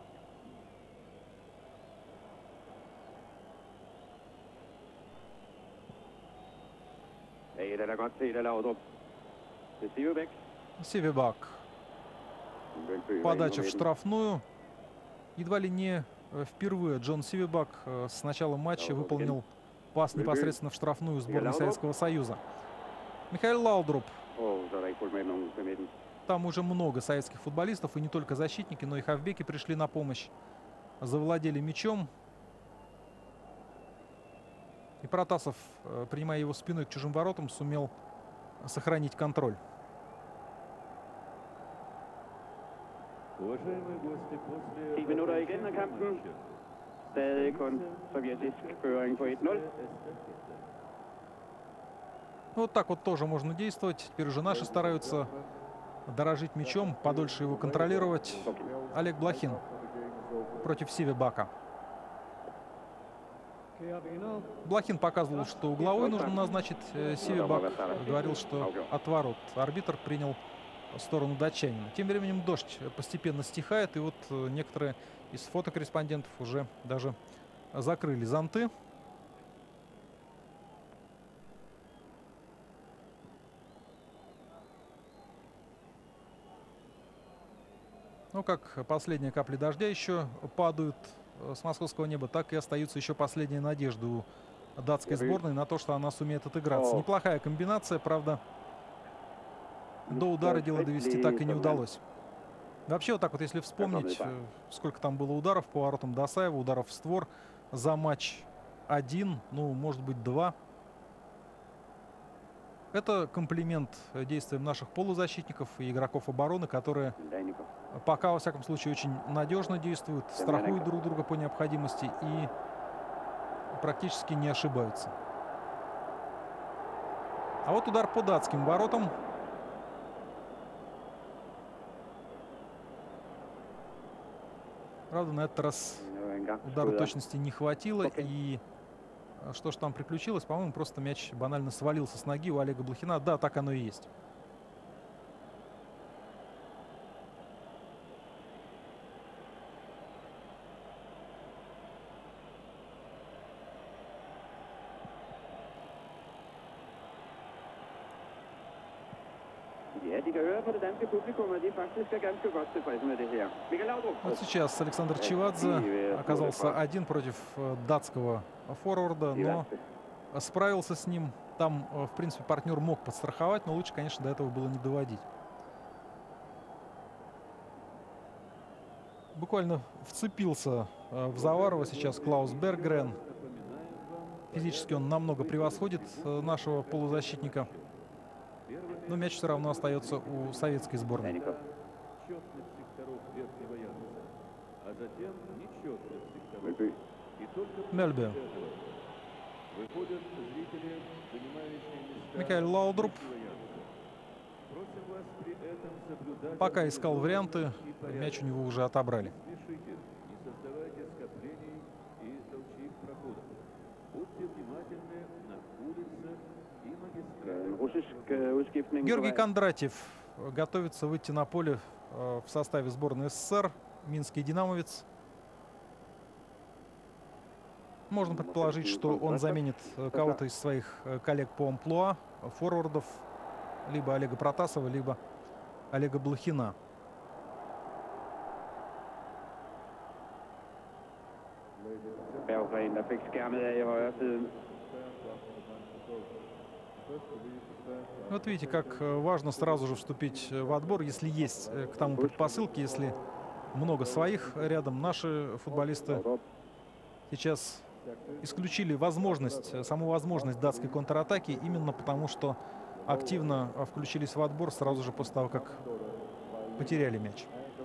Сивебак. Подача в штрафную. Едва ли не впервые Джон Сивебак с начала матча выполнил пас непосредственно в штрафную сборной Советского Союза. Михаил Лаудруп. Там уже много советских футболистов, и не только защитники, но и хавбеки пришли на помощь. Завладели мячом. И Протасов, принимая его спиной к чужим воротам, сумел сохранить контроль. Уважаемые гости, после 10 minutter igen af kampen. Stadig kun sovjetisk føring på 1-0. Вот так вот тоже можно действовать. Теперь уже наши стараются дорожить мячом, подольше его контролировать. Олег Блохин против Сивебака. Блохин показывал, что угловой нужно назначить. Сивебак говорил, что отворот. Арбитр принял сторону датчанина. Тем временем дождь постепенно стихает, и вот некоторые из фотокорреспондентов уже даже закрыли зонты. Ну, как последние капли дождя еще падают с московского неба, так и остаются еще последние надежды у датской сборной на то, что она сумеет отыграться. Неплохая комбинация, правда, до удара дело довести так и не удалось. Вообще, вот так вот, если вспомнить, сколько там было ударов по воротам Досаева, ударов в створ за матч 1, ну, может быть, 2. Это комплимент действиям наших полузащитников и игроков обороны, которые пока, во всяком случае, очень надежно действуют, страхуют друг друга по необходимости и практически не ошибаются. А вот удар по датским воротам. Правда, на этот раз удару точности не хватило. И что ж там приключилось? По-моему, просто мяч банально свалился с ноги у Олега Блохина. Да, так оно и есть. Вот сейчас Александр Чивадзе оказался один против датского форварда, но справился с ним. Там, в принципе, партнер мог подстраховать, но лучше, конечно, до этого было не доводить. Буквально вцепился в Заварова сейчас Клаус Берггрен. Физически он намного превосходит нашего полузащитника. Но мяч все равно остается у советской сборной. Мельбе. Михаил Лаудруп. Пока искал варианты, мяч у него уже отобрали. Георгий Кондратьев готовится выйти на поле в составе сборной СССР. Минский динамовец. Можно предположить, что он заменит кого-то из своих коллег по амплуа, форвардов, либо Олега Протасова, либо Олега Блохина. Berggren, der fik skærmet af i højre siden. Вот видите, как важно сразу же вступить в отбор, если есть к тому предпосылки, если много своих рядом. Наши футболисты сейчас исключили возможность, саму возможность датской контратаки, именно потому что активно включились в отбор сразу же после того, как потеряли мяч.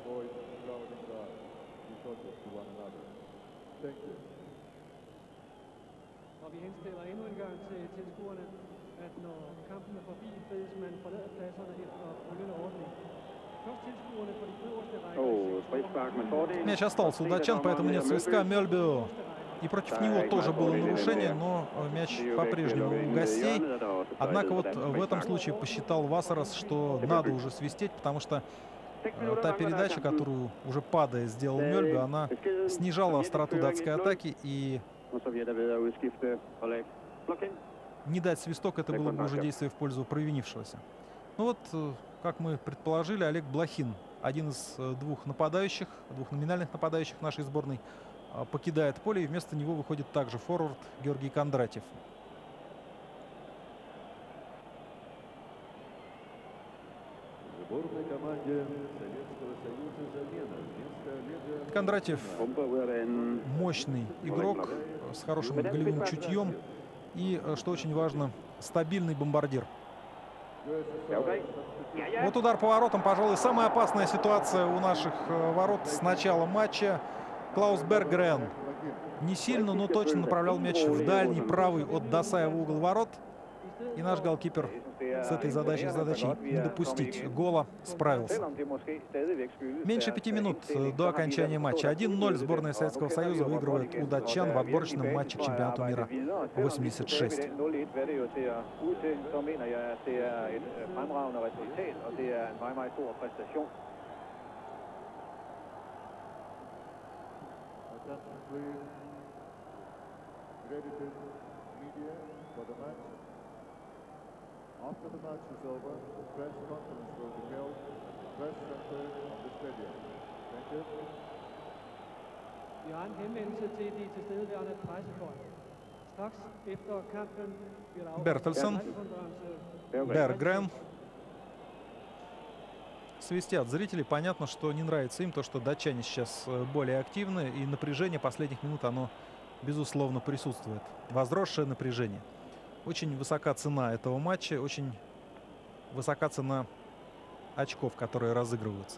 Vi henstiller endnu en gang til tilskuerne, at når kampen er forbi, bedes man forlade pladserne efter følgende ordning. Først tilskuerne på de øverste rækker. Frispark med fordel. Мяч остался у датчан, поэтому нет свистка. Мельбю. И против него тоже было нарушение, но мяч по-прежнему у гостей. Однако вот в этом случае посчитал Вассерас, что надо уже свистеть, потому что та передача, которую уже падая сделал Мельбю, она снижала остроту датской атаки, и не дать свисток — это было бы уже действие в пользу провинившегося. Ну вот, как мы предположили, Олег Блохин, один из двух нападающих, двух номинальных нападающих нашей сборной, покидает поле, и вместо него выходит также форвард Георгий Кондратьев. Сборной команде Советского Союза замена. Вместо Олега Кондратьев мощный игрок с хорошим голевым чутьем и, что очень важно, стабильный бомбардир. Вот удар по воротам, пожалуй, самая опасная ситуация у наших ворот с начала матча. Клаус Бергрен не сильно, но точно направлял мяч в дальний правый от Дасаева угол ворот. И наш голкипер с этой задачей не допустить гола справился. Меньше 5 минут до окончания матча. 1-0 сборная Советского Союза выигрывает у датчан в отборочном матче к чемпионату мира 86. After the match is over, the press conference will be held at the press center of the stadium. Thank you. Vi har en henvendelse til de tilstedeværende pressefolk. Straks efter kampen bliver der Бертельсон, pressekonference. Бергрен. Свистят зрители. Понятно, что не нравится им то, что датчане сейчас более активны, и напряжение последних минут, оно, безусловно, присутствует. Возросшее напряжение. Очень высока цена этого матча, очень высока цена очков, которые разыгрываются.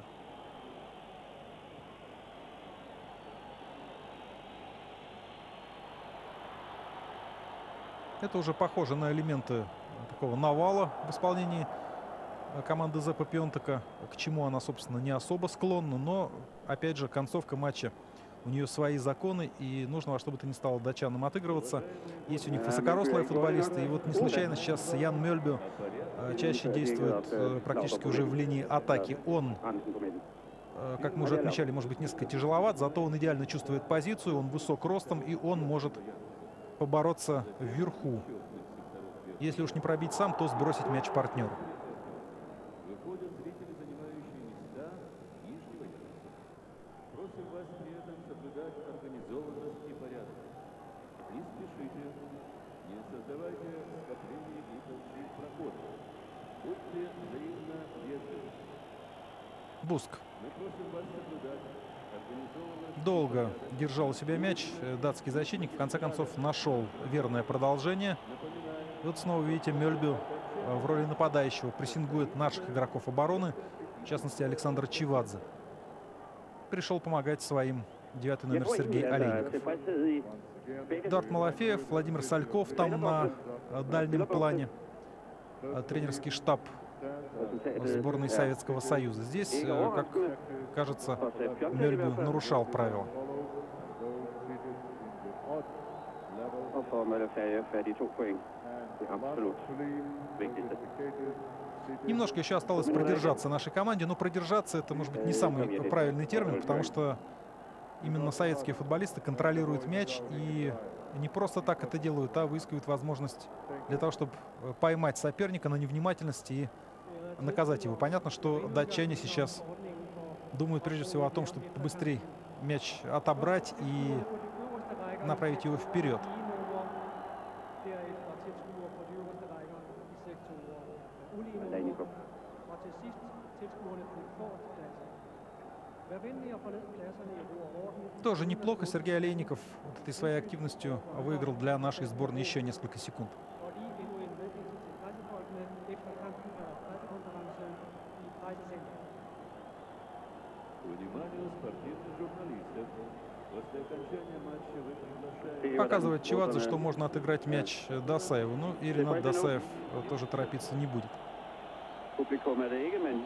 Это уже похоже на элементы такого навала в исполнении команды Зеппа Пьонтека, к чему она, собственно, не особо склонна, но, опять же, концовка матча. У нее свои законы, и нужно во что бы то ни стало датчанам отыгрываться. Есть у них высокорослые футболисты, и вот не случайно сейчас Ян Мельбю чаще действует практически уже в линии атаки. Он, как мы уже отмечали, может быть несколько тяжеловат, зато он идеально чувствует позицию, он высок ростом, и он может побороться вверху. Если уж не пробить сам, то сбросить мяч партнеру. выходят зрители, занимающие места нижнего яруса. Просим вас при этом соблюдать организованность и порядок. Не спешите, не создавайте скоплений и толчей прохода. Будьте взаимно вежливы. Буск. Мы просим вас соблюдать организованность. Долго держал у себя мяч датский защитник. В конце концов нашел верное продолжение. И вот снова видите, Мельбю в роли нападающего прессингует наших игроков обороны, в частности Александр Чивадзе. Пришел помогать своим 9-й номер Сергей Олейников. Эдуард Малафеев, Владимир Сальков там на дальнем плане. Тренерский штаб сборной Советского Союза. Здесь, как кажется, Мельбю нарушал правила. Немножко еще осталось продержаться нашей команде, но продержаться — это, может быть, не самый правильный термин, потому что именно советские футболисты контролируют мяч и не просто так это делают, а выискивают возможность для того, чтобы поймать соперника на невнимательности и наказать его. Понятно, что датчане сейчас думают прежде всего о том, чтобы побыстрее мяч отобрать и направить его вперед. Aleinikow. Og til sidst tilskuerne på forrestpladser. Vær venlig at forlade pladserne i ro og orden. Тоже неплохо Сергей Алейников вот этой своей активностью выиграл для нашей сборной еще несколько секунд. Og lige endnu en meddelelse til pressefolkene efter kampen og pressekonferencen i pressecentret. Вниманию спортивных журналистов. После окончания матча вы приглашаете... Показывает Чевадзе, что можно отыграть мяч Досаеву. Ну и Ренат Досаев тоже торопиться не будет. Publikum er det ikke, men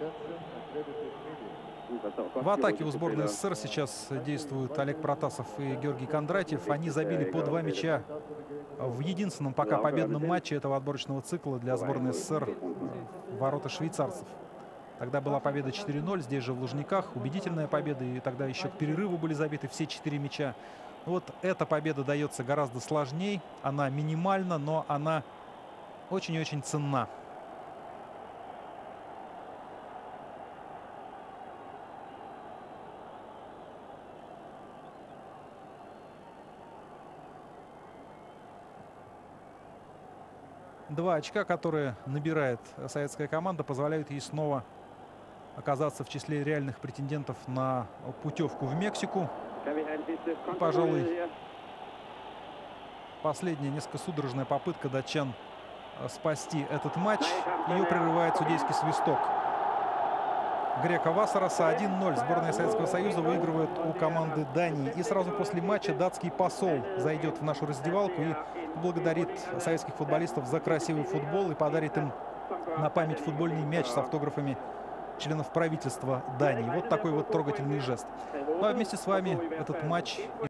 В атаке у сборной СССР сейчас действуют Олег Протасов и Георгий Кондратьев. Они забили по 2 мяча в единственном пока победном матче этого отборочного цикла для сборной СССР в ворота швейцарцев. Тогда была победа 4-0, здесь же в Лужниках. Убедительная победа, и тогда еще к перерыву были забиты все 4 мяча. Вот эта победа дается гораздо сложней. Она минимальна, но она очень и очень ценна. Два очка, которые набирает советская команда, позволяют ей снова оказаться в числе реальных претендентов на путевку в Мексику. Пожалуй, последняя несколько судорожная попытка датчан спасти этот матч. Ее прерывает судейский свисток. Грека Васараса 1-0. Сборная Советского Союза выигрывает у команды Дании. И сразу после матча датский посол зайдет в нашу раздевалку и благодарит советских футболистов за красивый футбол и подарит им на память футбольный мяч с автографами членов правительства Дании. Вот такой вот трогательный жест. Ну а вместе с вами этот матч